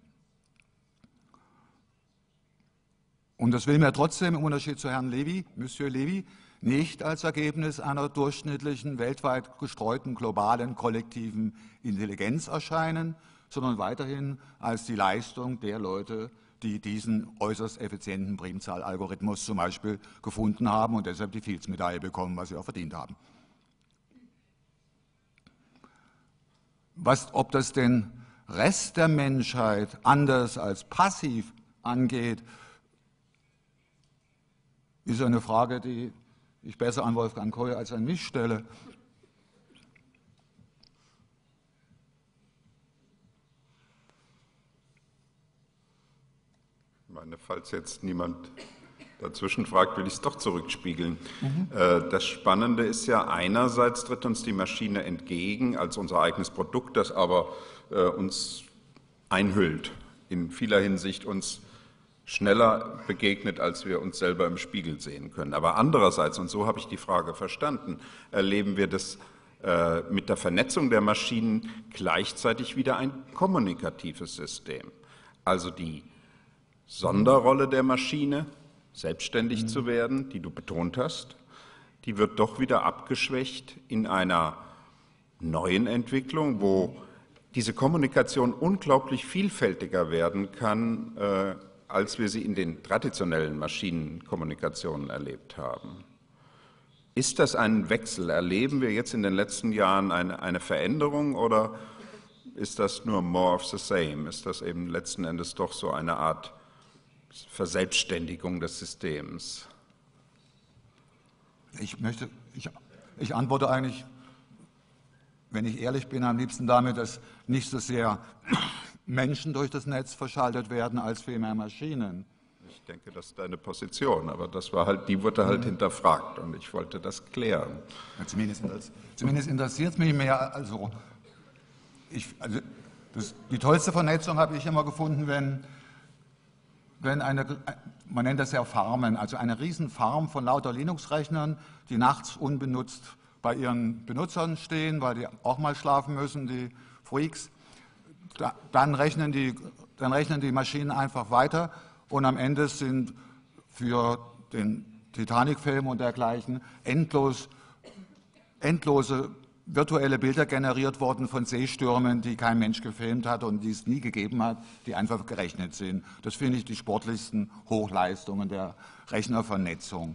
Und das will mir trotzdem im Unterschied zu Herrn Levy, Monsieur Levy, nicht als Ergebnis einer durchschnittlichen, weltweit gestreuten, globalen, kollektiven Intelligenz erscheinen, sondern weiterhin als die Leistung der Leute, die diesen äußerst effizienten Primzahlalgorithmus zum Beispiel gefunden haben und deshalb die Fields-Medaille bekommen, was sie auch verdient haben. Ob das den Rest der Menschheit anders als passiv angeht, ist eine Frage, die ich besser an Wolfgang Coy als an mich stelle. meine, falls jetzt niemand dazwischen fragt, will ich es doch zurückspiegeln. Das Spannende ist ja, einerseits tritt uns die Maschine entgegen als unser eigenes Produkt, das aber uns einhüllt, in vieler Hinsicht uns schneller begegnet, als wir uns selber im Spiegel sehen können. Aber andererseits, und so habe ich die Frage verstanden, erleben wir das mit der Vernetzung der Maschinen gleichzeitig wieder ein kommunikatives System. Also die Sonderrolle der Maschine, selbstständig zu werden, die du betont hast, die wird doch wieder abgeschwächt in einer neuen Entwicklung, wo diese Kommunikation unglaublich vielfältiger werden kann, als wir sie in den traditionellen Maschinenkommunikationen erlebt haben. Ist das ein Wechsel? Erleben wir jetzt in den letzten Jahren eine Veränderung oder ist das nur more of the same? Ist das eben letzten Endes doch so eine Art Verselbstständigung des Systems? Ich antworte eigentlich, wenn ich ehrlich bin, am liebsten damit, dass nicht so sehr Menschen durch das Netz verschaltet werden, als vielmehr Maschinen. Ich denke, das ist deine Position, aber das war halt, die wurde halt hinterfragt und ich wollte das klären. Ja, zumindest interessiert es mich mehr. Also die tollste Vernetzung habe ich immer gefunden, wenn man nennt das ja Farmen, also eine Riesenfarm von lauter Linux-Rechnern, die nachts unbenutzt bei ihren Benutzern stehen, weil die auch mal schlafen müssen, die Freaks. Dann rechnen die Maschinen einfach weiter und am Ende sind für den Titanic-Film und dergleichen endlose virtuelle Bilder generiert worden von Seestürmen, die kein Mensch gefilmt hat und die es nie gegeben hat, die einfach gerechnet sind. Das finde ich die sportlichsten Hochleistungen der Rechnervernetzung.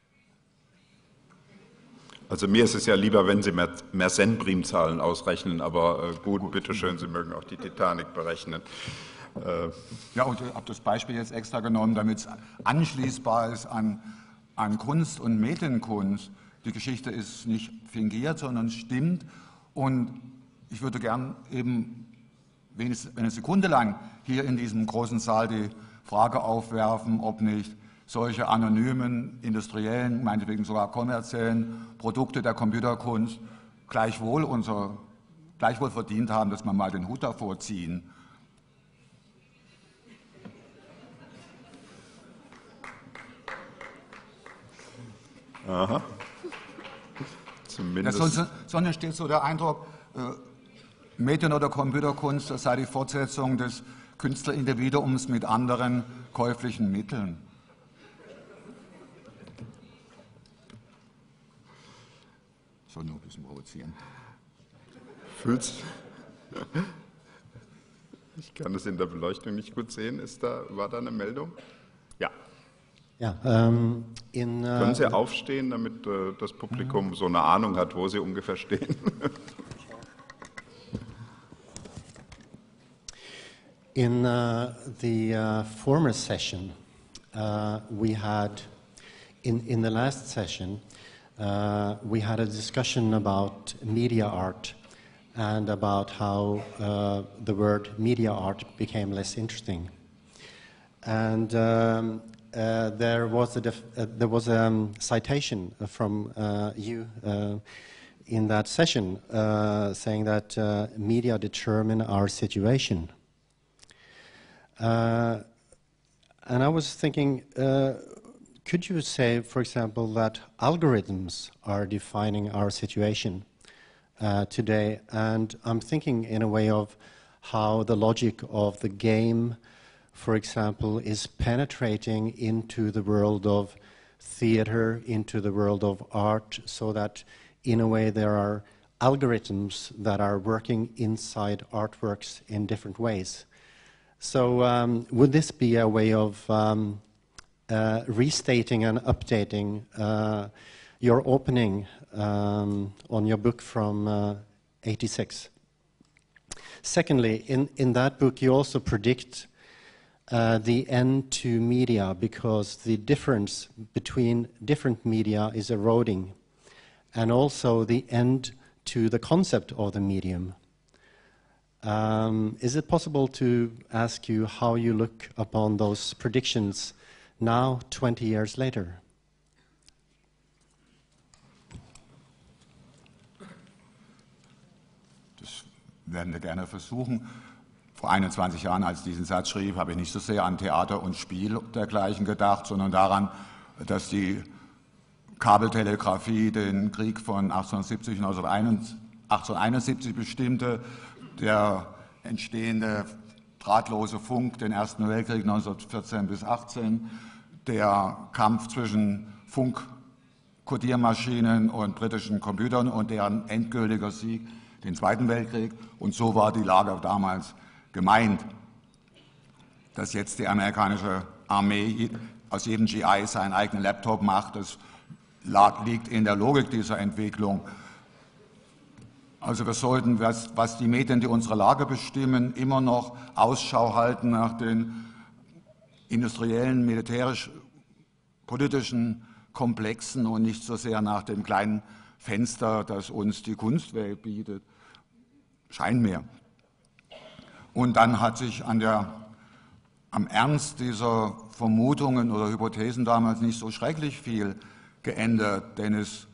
Also mir ist es ja lieber, wenn Sie Mersenne-Primzahlen ausrechnen, aber gut, bitteschön, Sie mögen auch die Titanic berechnen. Ja, und ich habe das Beispiel jetzt extra genommen, damit es anschließbar ist an Kunst und Medienkunst. Die Geschichte ist nicht fingiert, sondern stimmt. Und ich würde gern eben wenigstens eine Sekunde lang hier in diesem großen Saal die Frage aufwerfen, ob nicht solche anonymen, industriellen, meinetwegen sogar kommerziellen Produkte der Computerkunst gleichwohl verdient haben, dass wir mal den Hut davor ziehen. Aha. Zumindest. Ja, sonst steht so der Eindruck, Medien- oder Computerkunst, das sei die Fortsetzung des Künstlerindividuums mit anderen käuflichen Mitteln. Soll nur ein bisschen provozieren. Ich kann es in der Beleuchtung nicht gut sehen. War da eine Meldung? Ja. Ja, Können Sie aufstehen, damit das Publikum so eine Ahnung hat, wo Sie ungefähr stehen? In the former session, we had, in the last session, we had a discussion about media art and about how the word media art became less interesting. And there was a citation from you in that session saying that media determine our situation. And I was thinking, could you say, for example, that algorithms are defining our situation today? And I'm thinking in a way of how the logic of the game, for example, is penetrating into the world of theater, into the world of art, so that in a way there are algorithms that are working inside artworks in different ways. So would this be a way of restating and updating your opening on your book from '86? Secondly, in that book you also predict the end to media, because the difference between different media is eroding, and also the end to the concept of the medium. Is it possible to ask you how you look upon those predictions now, 20 years later? Das werden wir gerne versuchen. Vor 21 Jahren, als ich diesen Satz schrieb, habe ich nicht so sehr an Theater und Spiel dergleichen gedacht, sondern daran, dass die Kabeltelegrafie den Krieg von 1871 bestimmte, der entstehende drahtlose Funk, den Ersten Weltkrieg 1914 bis 18, der Kampf zwischen Funkkodiermaschinen und britischen Computern und deren endgültiger Sieg, den Zweiten Weltkrieg. Und so war die Lage damals gemeint. Dass jetzt die amerikanische Armee aus jedem GI seinen eigenen Laptop macht, das liegt in der Logik dieser Entwicklung. Also wir sollten, was die Medien, die unsere Lage bestimmen, immer noch Ausschau halten nach den industriellen, militärisch-politischen Komplexen und nicht so sehr nach dem kleinen Fenster, das uns die Kunstwelt bietet. Scheint mir. Und dann hat sich am Ernst dieser Vermutungen oder Hypothesen damals nicht so schrecklich viel geändert, denn ich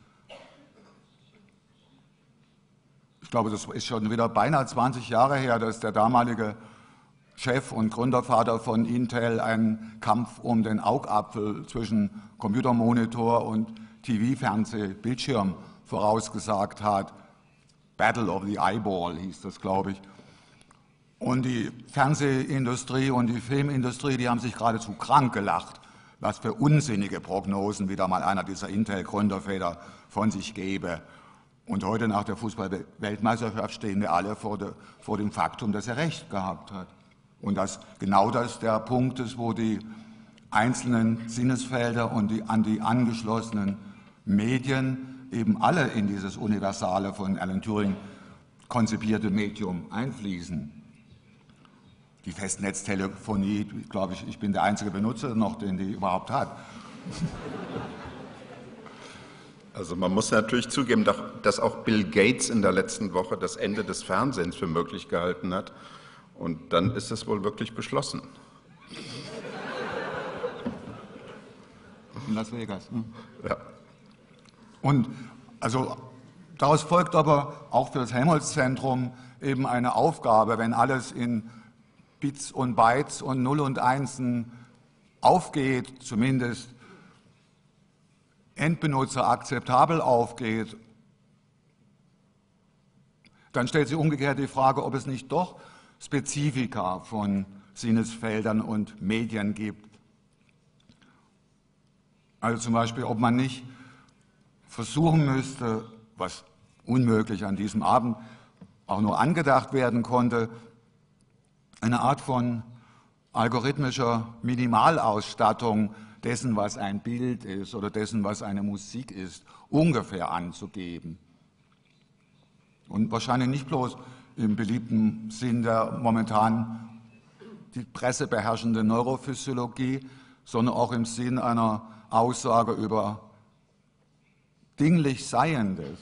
glaube, das ist schon wieder beinahe 20 Jahre her, dass der damalige Chef und Gründervater von Intel einen Kampf um den Augapfel zwischen Computermonitor und TV-Fernsehbildschirm vorausgesagt hat. Battle of the Eyeball hieß das, glaube ich. Und die Fernsehindustrie und die Filmindustrie, die haben sich geradezu krank gelacht, was für unsinnige Prognosen wieder mal einer dieser Intel-Gründerväter von sich gebe. Und heute nach der Fußball-Weltmeisterschaft stehen wir alle vor dem Faktum, dass er recht gehabt hat. Und dass genau das der Punkt ist, wo die einzelnen Sinnesfelder und die an die angeschlossenen Medien eben alle in dieses universale von Alan Turing konzipierte Medium einfließen. Die Festnetztelefonie, glaube ich bin der einzige Benutzer noch, den die überhaupt hat. Also man muss natürlich zugeben, dass auch Bill Gates in der letzten Woche das Ende des Fernsehens für möglich gehalten hat. Und dann ist es wohl wirklich beschlossen. In Las Vegas. Ja. Und also daraus folgt aber auch für das Helmholtz-Zentrum eben eine Aufgabe, wenn alles in Bits und Bytes und Null und Einsen aufgeht, zumindest Endbenutzer akzeptabel aufgeht, dann stellt sich umgekehrt die Frage, ob es nicht doch Spezifika von Sinnesfeldern und Medien gibt. Also zum Beispiel, ob man nicht versuchen müsste, was unmöglich an diesem Abend auch nur angedacht werden konnte, eine Art von algorithmischer Minimalausstattung dessen, was ein Bild ist oder dessen, was eine Musik ist, ungefähr anzugeben. Und wahrscheinlich nicht bloß im beliebten Sinn der momentan die Presse beherrschende Neurophysiologie, sondern auch im Sinn einer Aussage über dinglich Seiendes.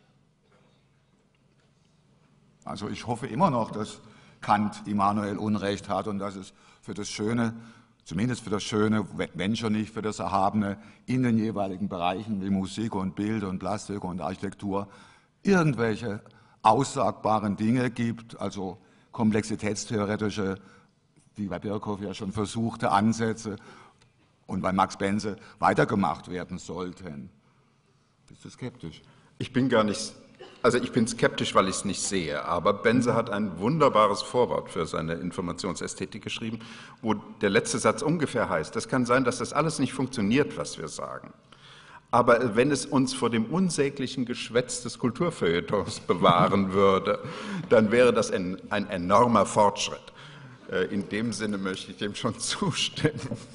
Also ich hoffe immer noch, dass Kant Immanuel Unrecht hat und dass es für das Schöne, zumindest für das Schöne, wenn schon nicht für das Erhabene, in den jeweiligen Bereichen wie Musik und Bild und Plastik und Architektur irgendwelche aussagbaren Dinge gibt, also komplexitätstheoretische, wie bei Birkhoff ja schon versuchte, Ansätze und bei Max Bense weitergemacht werden sollten. Bist du skeptisch? Ich bin gar nicht, also ich bin skeptisch, weil ich es nicht sehe, aber Bense hat ein wunderbares Vorwort für seine Informationsästhetik geschrieben, wo der letzte Satz ungefähr heißt, es kann sein, dass das alles nicht funktioniert, was wir sagen. Aber wenn es uns vor dem unsäglichen Geschwätz des Kulturfeuilletons bewahren würde, dann wäre das ein enormer Fortschritt. In dem Sinne möchte ich dem schon zustimmen.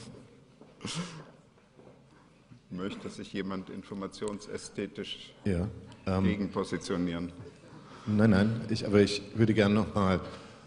Möchte sich jemand informationsästhetisch gegen positionieren? Nein, aber ich würde gerne noch mal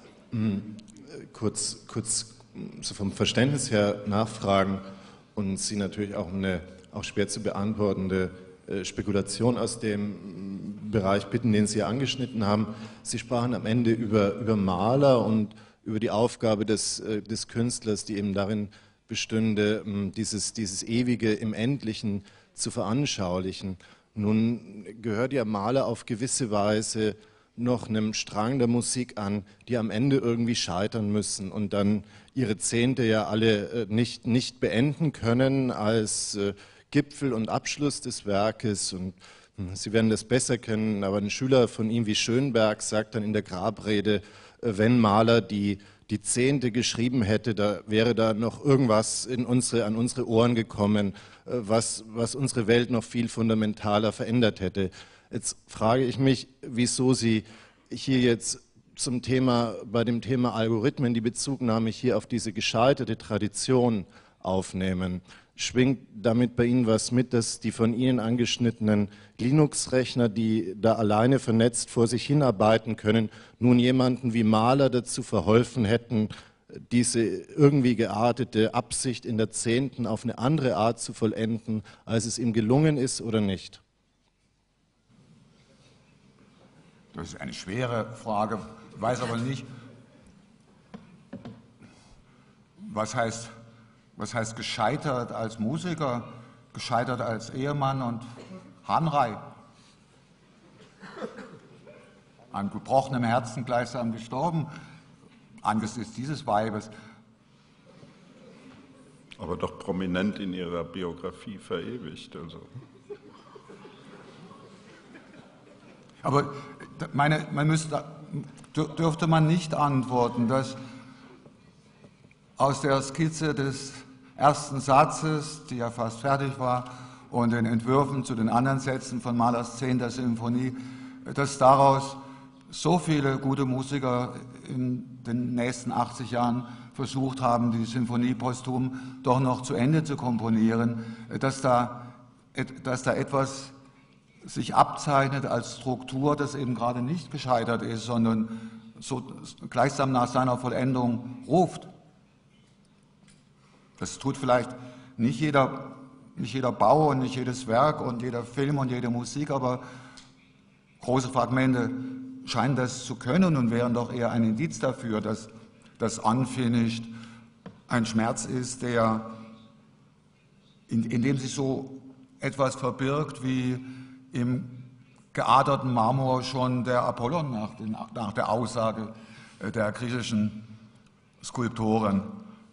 kurz so vom Verständnis her nachfragen und Sie natürlich auch eine auch schwer zu beantwortende Spekulation aus dem Bereich bitten, den Sie angeschnitten haben. Sie sprachen am Ende über Maler und über die Aufgabe des Künstlers, die eben darin bestünde, dieses Ewige im Endlichen zu veranschaulichen. Nun gehört ja Maler auf gewisse Weise noch einem Strang der Musik an, die am Ende irgendwie scheitern müssen und dann ihre Zehnte ja alle nicht beenden können als Gipfel und Abschluss des Werkes. Und Sie werden das besser kennen, aber ein Schüler von ihm wie Schönberg sagt dann in der Grabrede, wenn Maler die Zehnte geschrieben hätte, da wäre da noch irgendwas an unsere Ohren gekommen, was unsere Welt noch viel fundamentaler verändert hätte. Jetzt frage ich mich, wieso Sie hier jetzt bei dem Thema Algorithmen die Bezugnahme hier auf diese gescheiterte Tradition aufnehmen. Schwingt damit bei Ihnen was mit, dass die von Ihnen angeschnittenen Linux-Rechner, die da alleine vernetzt vor sich hinarbeiten können, nun jemanden wie Maler dazu verholfen hätten, diese irgendwie geartete Absicht in der Zehnten auf eine andere Art zu vollenden, als es ihm gelungen ist oder nicht? Das ist eine schwere Frage, ich weiß aber nicht, was heißt gescheitert als Musiker, gescheitert als Ehemann und Hahnrei. An gebrochenem Herzen gleichsam gestorben, angesichts dieses Weibes. Aber doch prominent in ihrer Biografie verewigt. Also. Aber dürfte man nicht antworten, dass aus der Skizze des ersten Satzes, die ja fast fertig war, und den Entwürfen zu den anderen Sätzen von Mahlers 10. Symphonie, dass daraus so viele gute Musiker in den nächsten 80 Jahren versucht haben, die Symphonie posthum doch noch zu Ende zu komponieren, dass da etwas sich abzeichnet als Struktur, das eben gerade nicht gescheitert ist, sondern so gleichsam nach seiner Vollendung ruft. Das tut vielleicht nicht jeder Bau und nicht jedes Werk und jeder Film und jede Musik, aber große Fragmente scheinen das zu können und wären doch eher ein Indiz dafür, dass das Unfinished ein Schmerz ist, in dem sich so etwas verbirgt wie im geaderten Marmor schon der Apollon nach der Aussage der griechischen Skulptoren.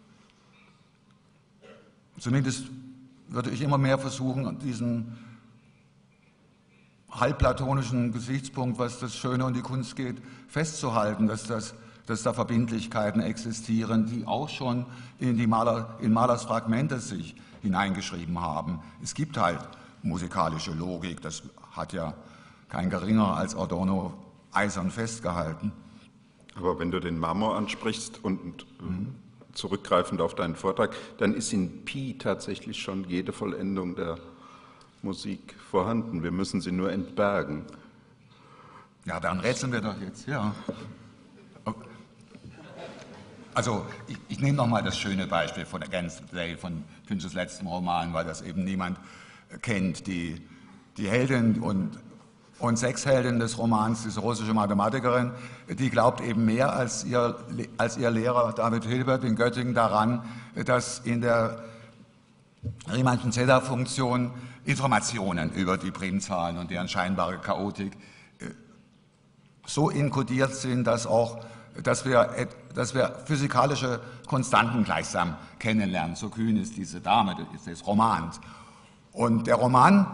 Zumindest würde ich immer mehr versuchen, diesen halbplatonischen Gesichtspunkt, was das Schöne und die Kunst geht, festzuhalten, dass da Verbindlichkeiten existieren, die auch schon in Mahlers Fragmente sich hineingeschrieben haben. Es gibt halt musikalische Logik, das hat ja kein geringer als Adorno eisern festgehalten. Aber wenn du den Marmor ansprichst und zurückgreifend auf deinen Vortrag, dann ist in Pi tatsächlich schon jede Vollendung der Musik vorhanden. Wir müssen sie nur entbergen. Ja, dann rätseln wir doch jetzt, ja. Also ich nehme nochmal das schöne Beispiel von Against the Day, von Finches letztem Roman, weil das eben niemand kennt. Die Heldin und Sexheldin des Romans, diese russische Mathematikerin, die glaubt eben mehr als ihr Lehrer David Hilbert in Göttingen daran, dass in der Riemannschen Zeta-Funktion Informationen über die Primzahlen und deren scheinbare Chaotik so inkodiert sind, dass wir physikalische Konstanten gleichsam kennenlernen. So kühn ist diese Dame des Romans. Und der Roman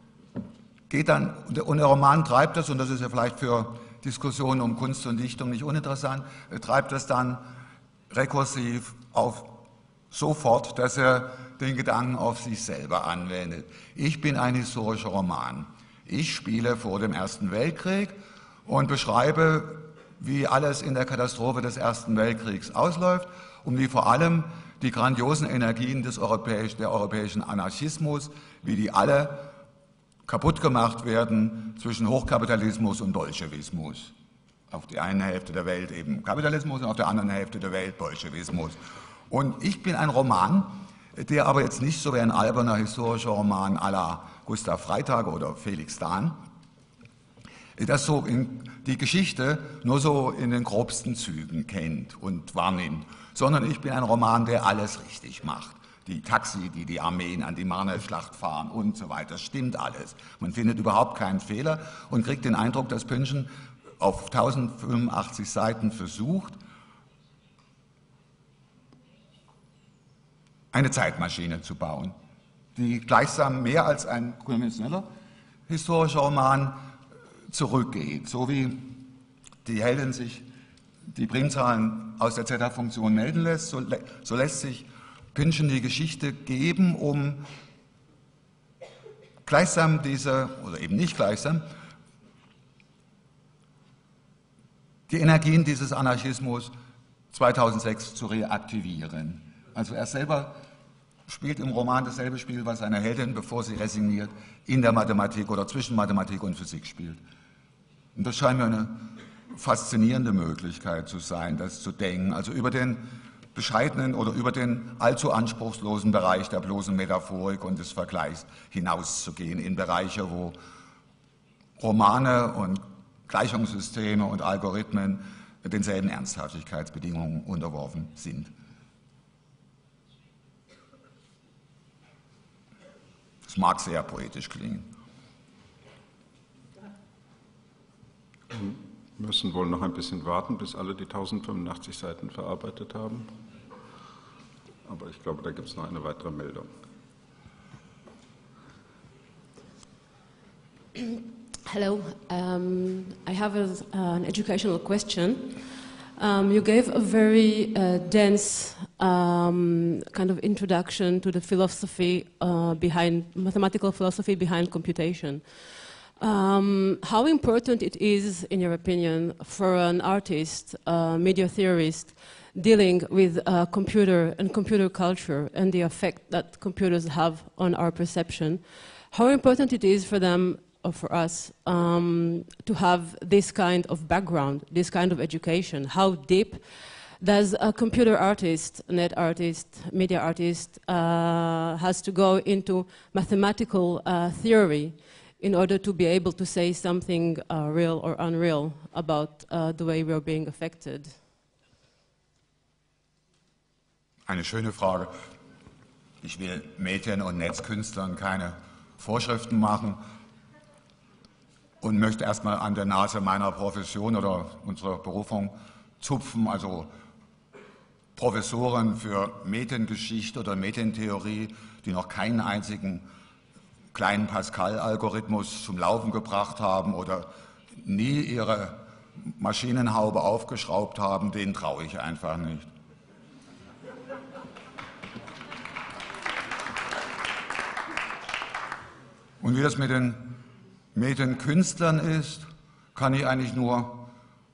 treibt das, und das ist ja vielleicht für Diskussionen um Kunst und Dichtung nicht uninteressant, treibt das dann rekursiv sofort, dass er den Gedanken auf sich selber anwendet. Ich bin ein historischer Roman. Ich spiele vor dem Ersten Weltkrieg und beschreibe, wie alles in der Katastrophe des Ersten Weltkriegs ausläuft und wie vor allem die grandiosen Energien der europäischen Anarchismus, wie die alle kaputt gemacht werden zwischen Hochkapitalismus und Bolschewismus. Auf der einen Hälfte der Welt eben Kapitalismus und auf der anderen Hälfte der Welt Bolschewismus. Und ich bin ein Roman, der aber jetzt nicht so wie ein alberner historischer Roman à la Gustav Freytag oder Felix Dahn, das so die Geschichte nur so in den grobsten Zügen kennt und wahrnimmt, sondern ich bin ein Roman, der alles richtig macht. Die Taxi, die Armeen an die Marne-Schlacht fahren und so weiter, stimmt alles. Man findet überhaupt keinen Fehler und kriegt den Eindruck, dass Pynchon auf 1085 Seiten versucht, eine Zeitmaschine zu bauen, die gleichsam mehr als ein konventioneller historischer Roman zurückgeht, so wie die Heldin sich die Primzahlen aus der Zeta-Funktion melden lässt, so lässt sich Pynchon die Geschichte geben, um gleichsam oder eben nicht gleichsam, die Energien dieses Anarchismus 2006 zu reaktivieren. Also er selber spielt im Roman dasselbe Spiel, was eine Heldin, bevor sie resigniert, in der Mathematik oder zwischen Mathematik und Physik spielt. Und das scheint mir eine faszinierende Möglichkeit zu sein, das zu denken, also über den bescheidenen oder über den allzu anspruchslosen Bereich der bloßen Metaphorik und des Vergleichs hinauszugehen, in Bereiche, wo Romane und Gleichungssysteme und Algorithmen denselben Ernsthaftigkeitsbedingungen unterworfen sind. Es mag sehr poetisch klingen. Wir müssen wohl noch ein bisschen warten, bis alle die 1085 Seiten verarbeitet haben. Aber ich glaube, da gibt es noch eine weitere Meldung. Hello, I have an educational question. You gave a very dense kind of introduction to the philosophy mathematical philosophy behind computation. How important it is, in your opinion, for an artist, media theorist, dealing with computer and computer culture and the effect that computers have on our perception, how important it is for them or for us to have this kind of background, this kind of education? How deep does a computer artist, net artist, media artist has to go into mathematical theory in order to be able to say something real or unreal about the way we're being affected? Eine schöne Frage. Ich will Medien- und Netzkünstlern keine Vorschriften machen und möchte erstmal an der Nase meiner Profession oder unserer Berufung zupfen, also Professoren für Mediengeschichte oder Medientheorie, die noch keinen einzigen kleinen Pascal-Algorithmus zum Laufen gebracht haben oder nie ihre Maschinenhaube aufgeschraubt haben, denen traue ich einfach nicht. Und wie das mit den Medienkünstlern ist, kann ich eigentlich nur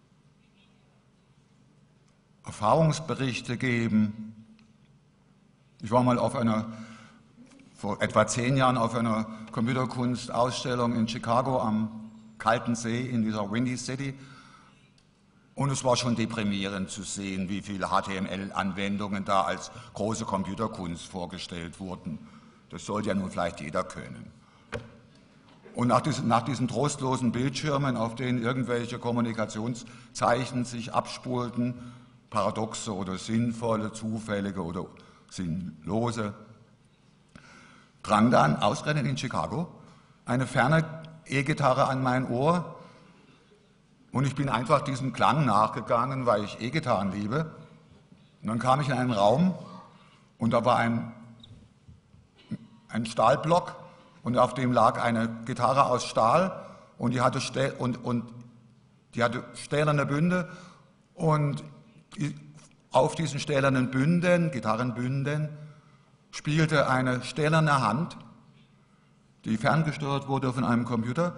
Erfahrungsberichte geben. Ich war mal vor etwa 10 Jahren auf einer Computerkunstausstellung in Chicago am Kalten See in dieser Windy City und es war schon deprimierend zu sehen, wie viele HTML-Anwendungen da als große Computerkunst vorgestellt wurden. Das sollte ja nun vielleicht jeder können. Und nach diesen trostlosen Bildschirmen, auf denen irgendwelche Kommunikationszeichen sich abspulten, paradoxe oder sinnvolle, zufällige oder sinnlose, drang dann, ausgerechnet in Chicago, eine ferne E-Gitarre an mein Ohr und ich bin einfach diesem Klang nachgegangen, weil ich E-Gitarren liebe. Und dann kam ich in einen Raum und da war ein Stahlblock und auf dem lag eine Gitarre aus Stahl und die hatte stählerne Bünde und auf diesen stählernen Bünden, Gitarrenbünden, spielte eine stählerne Hand, die ferngesteuert wurde von einem Computer.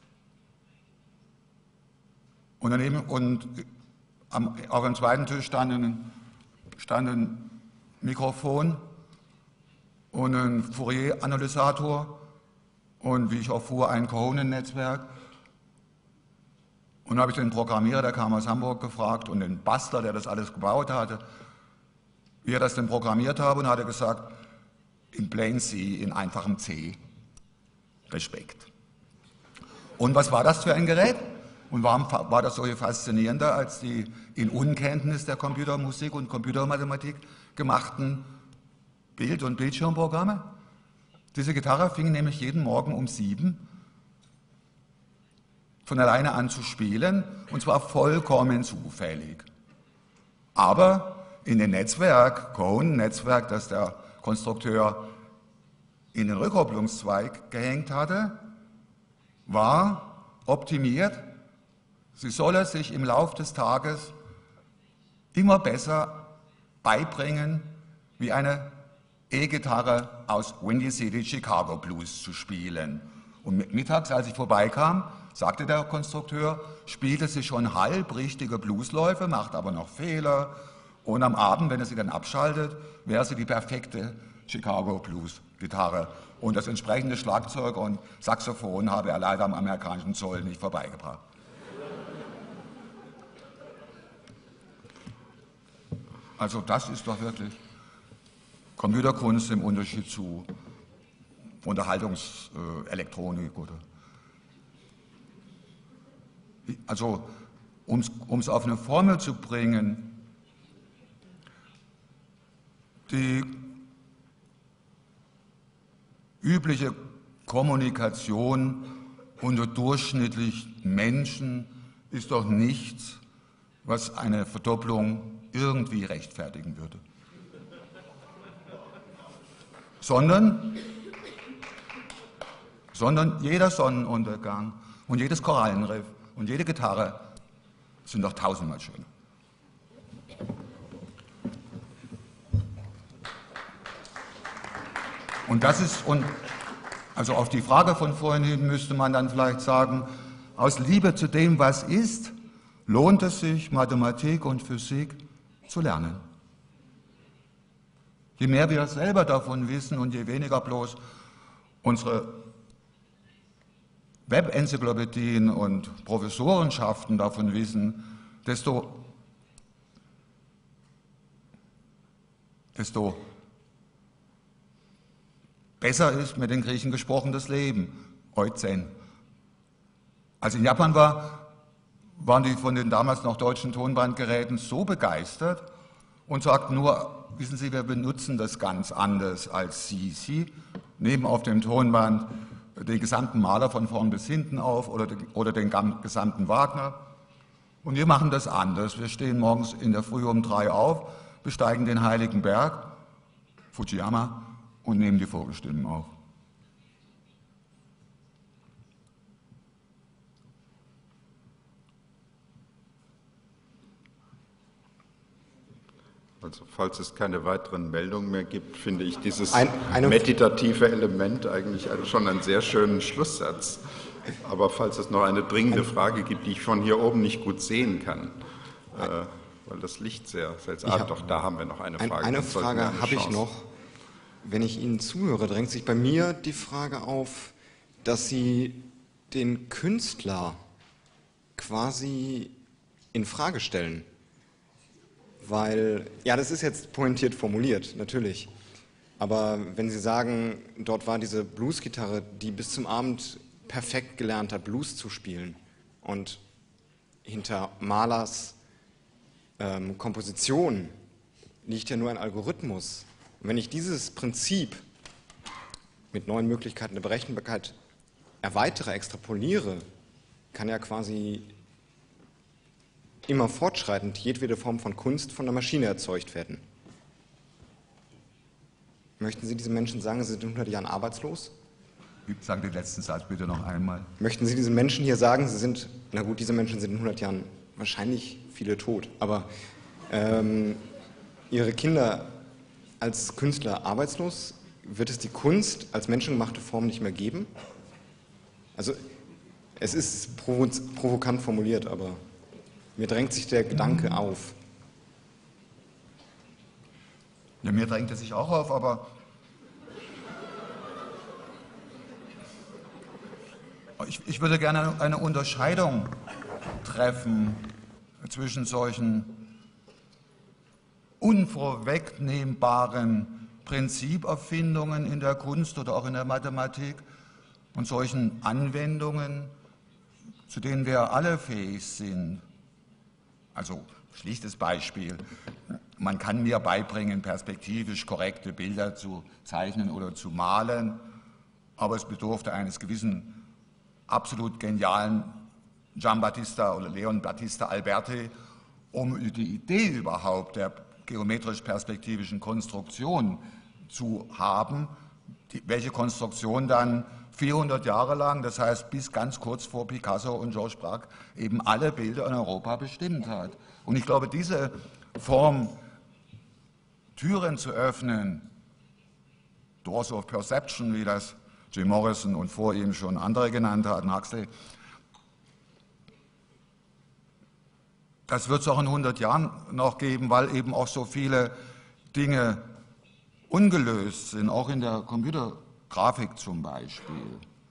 Und auf dem zweiten Tisch stand ein Mikrofon und ein Fourier-Analysator und, wie ich erfuhr, ein Cohonen-Netzwerk. Und da habe ich den Programmierer, der kam aus Hamburg, gefragt und den Bastler, der das alles gebaut hatte, wie er das denn programmiert habe, und er hatte gesagt, in Plain C, in einfachem C, Respekt. Und was war das für ein Gerät? Und warum war das so viel faszinierender als die in Unkenntnis der Computermusik und Computermathematik gemachten Bild- und Bildschirmprogramme? Diese Gitarre fing nämlich jeden Morgen um 7 von alleine an zu spielen, und zwar vollkommen zufällig. Aber in dem Netzwerk, Cohen-Netzwerk, das der Konstrukteur in den Rückkopplungszweig gehängt hatte, war optimiert, sie solle sich im Lauf des Tages immer besser beibringen, wie eine E-Gitarre aus Windy City, Chicago Blues zu spielen. Und mittags, als ich vorbeikam, sagte der Konstrukteur, spielte sie schon halb richtige Bluesläufe, macht aber noch Fehler. Und am Abend, wenn er sie dann abschaltet, wäre sie die perfekte Chicago Blues Gitarre. Und das entsprechende Schlagzeug und Saxophon habe er leider am amerikanischen Zoll nicht vorbeigebracht. Also das ist doch wirklich Computerkunst im Unterschied zu Unterhaltungselektronik, oder? Also, um es auf eine Formel zu bringen, die übliche Kommunikation unter durchschnittlichen Menschen ist doch nichts, was eine Verdopplung irgendwie rechtfertigen würde. Sondern jeder Sonnenuntergang und jedes Korallenriff und jede Gitarre sind doch tausendmal schöner. Und das ist, also auf die Frage von vorhin hin müsste man dann vielleicht sagen, aus Liebe zu dem, was ist, lohnt es sich, Mathematik und Physik zu lernen. Je mehr wir selber davon wissen und je weniger bloß unsere Webenzyklopädien und Professorenschaften davon wissen, desto besser ist mit den Griechen gesprochen das Leben, Euzen. Als ich in Japan war, waren die von den damals noch deutschen Tonbandgeräten so begeistert und sagten nur, wissen Sie, wir benutzen das ganz anders als Sie. Sie nehmen auf dem Tonband den gesamten Maler von vorn bis hinten auf oder den gesamten Wagner. Und wir machen das anders. Wir stehen morgens in der Früh um 3 auf, besteigen den Heiligen Berg, Fujiyama, und nehmen die Vogelstimmen auf. Also falls es keine weiteren Meldungen mehr gibt, finde ich dieses meditative Element eigentlich schon einen sehr schönen Schlusssatz. Aber falls es noch eine dringende Frage gibt, die ich von hier oben nicht gut sehen kann, weil das Licht sehr seltsam ist. Doch, da haben wir noch eine Frage. Eine Frage habe ich noch. Wenn ich Ihnen zuhöre, drängt sich bei mir die Frage auf, dass Sie den Künstler quasi in Frage stellen. Weil, ja, das ist jetzt pointiert formuliert, natürlich. Aber wenn Sie sagen, dort war diese Bluesgitarre, die bis zum Abend perfekt gelernt hat, Blues zu spielen, und hinter Mahlers Komposition liegt ja nur ein Algorithmus. Und wenn ich dieses Prinzip mit neuen Möglichkeiten der Berechenbarkeit erweitere, extrapoliere, kann ja quasi immer fortschreitend jedwede Form von Kunst von der Maschine erzeugt werden. Möchten Sie diesen Menschen sagen, sie sind in 100 Jahren arbeitslos? Sagen den letzten Satz bitte noch einmal. Möchten Sie diesen Menschen hier sagen, sie sind, na gut, diese Menschen sind in 100 Jahren wahrscheinlich viele tot, aber Ihre Kinder als Künstler arbeitslos? Wird es die Kunst als menschengemachte Form nicht mehr geben? Also, es ist provokant formuliert, aber mir drängt sich der Gedanke auf. Ja, mir drängt er sich auch auf, aber ich würde gerne eine Unterscheidung treffen zwischen solchen unvorwegnehmbaren Prinziperfindungen in der Kunst oder auch in der Mathematik und solchen Anwendungen, zu denen wir alle fähig sind. Also schlichtes Beispiel, man kann mir beibringen, perspektivisch korrekte Bilder zu zeichnen oder zu malen, aber es bedurfte eines gewissen absolut genialen Giambattista oder Leon Battista Alberti, um die Idee überhaupt der geometrisch-perspektivischen Konstruktion zu haben, welche Konstruktion dann 400 Jahre lang, das heißt bis ganz kurz vor Picasso und Georges Braque, eben alle Bilder in Europa bestimmt hat. Und ich glaube, diese Form, Türen zu öffnen, Doors of Perception, wie das Jim Morrison und vor ihm schon andere genannt hatten, Huxley, das wird es auch in 100 Jahren noch geben, weil eben auch so viele Dinge ungelöst sind, auch in der Computergrafik zum Beispiel.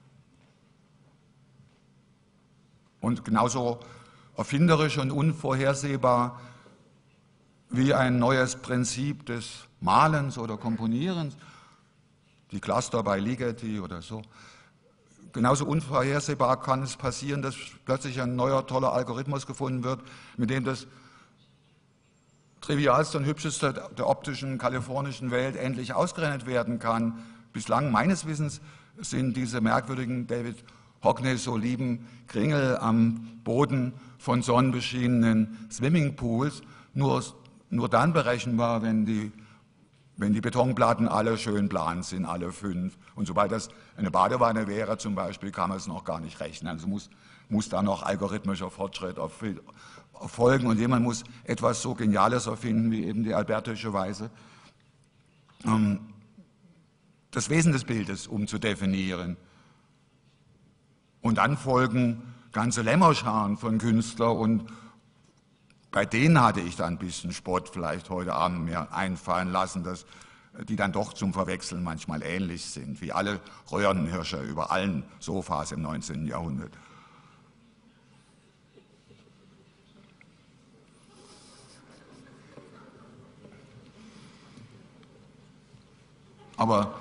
Und genauso erfinderisch und unvorhersehbar wie ein neues Prinzip des Malens oder Komponierens, die Cluster bei Ligeti oder so. Genauso unvorhersehbar kann es passieren, dass plötzlich ein neuer, toller Algorithmus gefunden wird, mit dem das Trivialste und Hübscheste der optischen kalifornischen Welt endlich ausgerechnet werden kann. Bislang, meines Wissens, sind diese merkwürdigen David Hockney so lieben Kringel am Boden von sonnenbeschienenen Swimmingpools nur dann berechenbar, wenn die Betonplatten alle schön plan sind, alle 5. Und sobald das eine Badewanne wäre zum Beispiel, kann man es noch gar nicht rechnen. Also muss da noch algorithmischer Fortschritt erfolgen und jemand muss etwas so Geniales erfinden wie eben die albertische Weise, das Wesen des Bildes umzudefinieren. Und dann folgen ganze Lämmerscharen von Künstlern und bei denen hatte ich dann ein bisschen Spott vielleicht heute Abend mir einfallen lassen, dass die dann doch zum Verwechseln manchmal ähnlich sind, wie alle Röhrenhirsche über allen Sofas im 19. Jahrhundert. Aber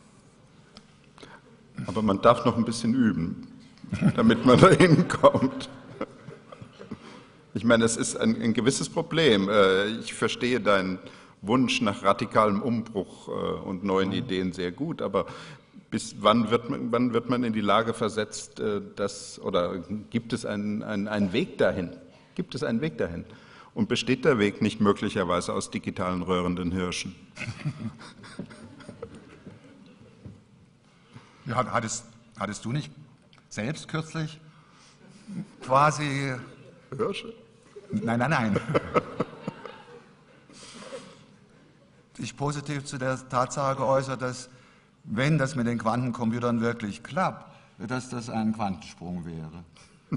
man darf noch ein bisschen üben, damit man da hinkommt. Ich meine, es ist ein gewisses Problem. Ich verstehe deinen Wunsch nach radikalem Umbruch und neuen Ideen sehr gut, aber bis wann wird man in die Lage versetzt, oder gibt es einen Weg dahin? Gibt es einen Weg dahin? Und besteht der Weg nicht möglicherweise aus digitalen röhrenden Hirschen? Ja, hattest du nicht selbst kürzlich quasi Hirsche? Nein. Sich positiv zu der Tatsache geäußert, dass, wenn das mit den Quantencomputern wirklich klappt, dass das ein Quantensprung wäre.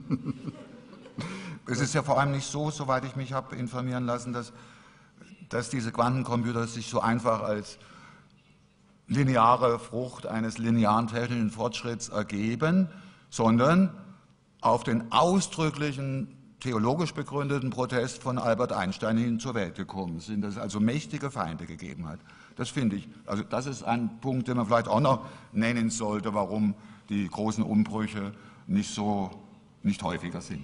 Es ist ja vor allem nicht so, soweit ich mich habe informieren lassen, dass diese Quantencomputer sich so einfach als lineare Frucht eines linearen technischen Fortschritts ergeben, sondern auf den ausdrücklichen theologisch begründeten Protest von Albert Einstein hin zur Welt gekommen sind, dass es also mächtige Feinde gegeben hat. Das finde ich, also das ist ein Punkt, den man vielleicht auch noch nennen sollte, warum die großen Umbrüche nicht häufiger sind.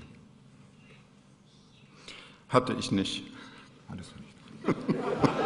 Hatte ich nicht. Hattest du nicht.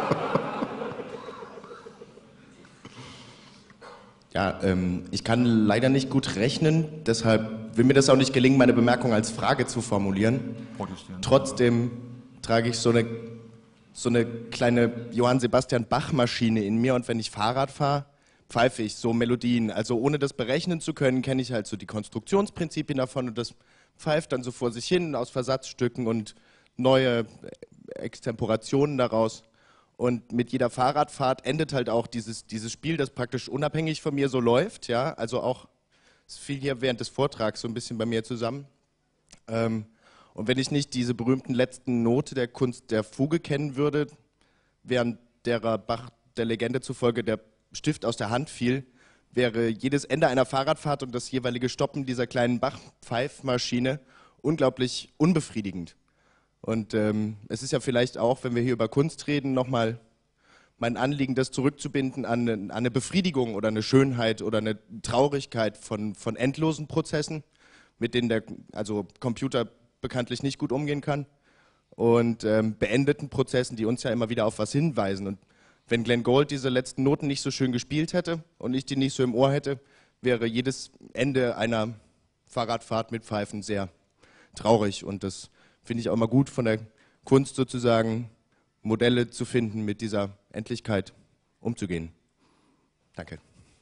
Ja, ich kann leider nicht gut rechnen, deshalb will mir das auch nicht gelingen, meine Bemerkung als Frage zu formulieren. Trotzdem trage ich so eine kleine Johann Sebastian Bach-Maschine in mir und wenn ich Fahrrad fahre, pfeife ich so Melodien. Also ohne das berechnen zu können, kenne ich halt so die Konstruktionsprinzipien davon und das pfeift dann so vor sich hin aus Versatzstücken und neue Extemporationen daraus. Und mit jeder Fahrradfahrt endet halt auch dieses Spiel, das praktisch unabhängig von mir so läuft. Ja? Also auch, es fiel hier während des Vortrags so ein bisschen bei mir zusammen. Und wenn ich nicht diese berühmten letzten Note der Kunst der Fuge kennen würde, während derer Bach der Legende zufolge der Stift aus der Hand fiel, wäre jedes Ende einer Fahrradfahrt und das jeweilige Stoppen dieser kleinen Bach-Pfeifmaschine unglaublich unbefriedigend. Und es ist ja vielleicht auch, wenn wir hier über Kunst reden, nochmal mein Anliegen, das zurückzubinden an eine Befriedigung oder eine Schönheit oder eine Traurigkeit von endlosen Prozessen, mit denen der Computer bekanntlich nicht gut umgehen kann, und beendeten Prozessen, die uns ja immer wieder auf was hinweisen. Und wenn Glenn Gould diese letzten Noten nicht so schön gespielt hätte und ich die nicht so im Ohr hätte, wäre jedes Ende einer Fahrradfahrt mit Pfeifen sehr traurig. Und das finde ich auch immer gut von der Kunst sozusagen, Modelle zu finden, mit dieser Endlichkeit umzugehen. Danke.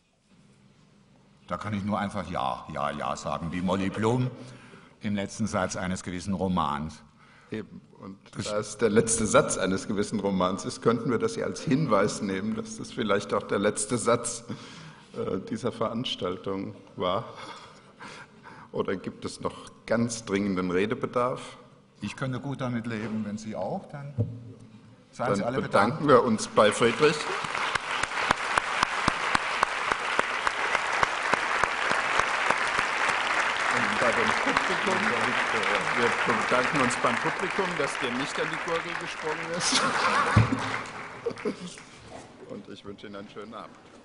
Da kann ich nur einfach ja sagen, wie Molly Bloom im letzten Satz eines gewissen Romans. Eben. Und da es der letzte Satz eines gewissen Romans ist, könnten wir das ja als Hinweis nehmen, dass das vielleicht auch der letzte Satz dieser Veranstaltung war. Oder gibt es noch ganz dringenden Redebedarf? Ich könnte gut damit leben, wenn Sie auch, dann seien Sie alle bedankt. Dann bedanken wir uns bei Friedrich. Wir bedanken uns beim Publikum, dass dir nicht an die Gurgel gesprungen ist. Und ich wünsche Ihnen einen schönen Abend.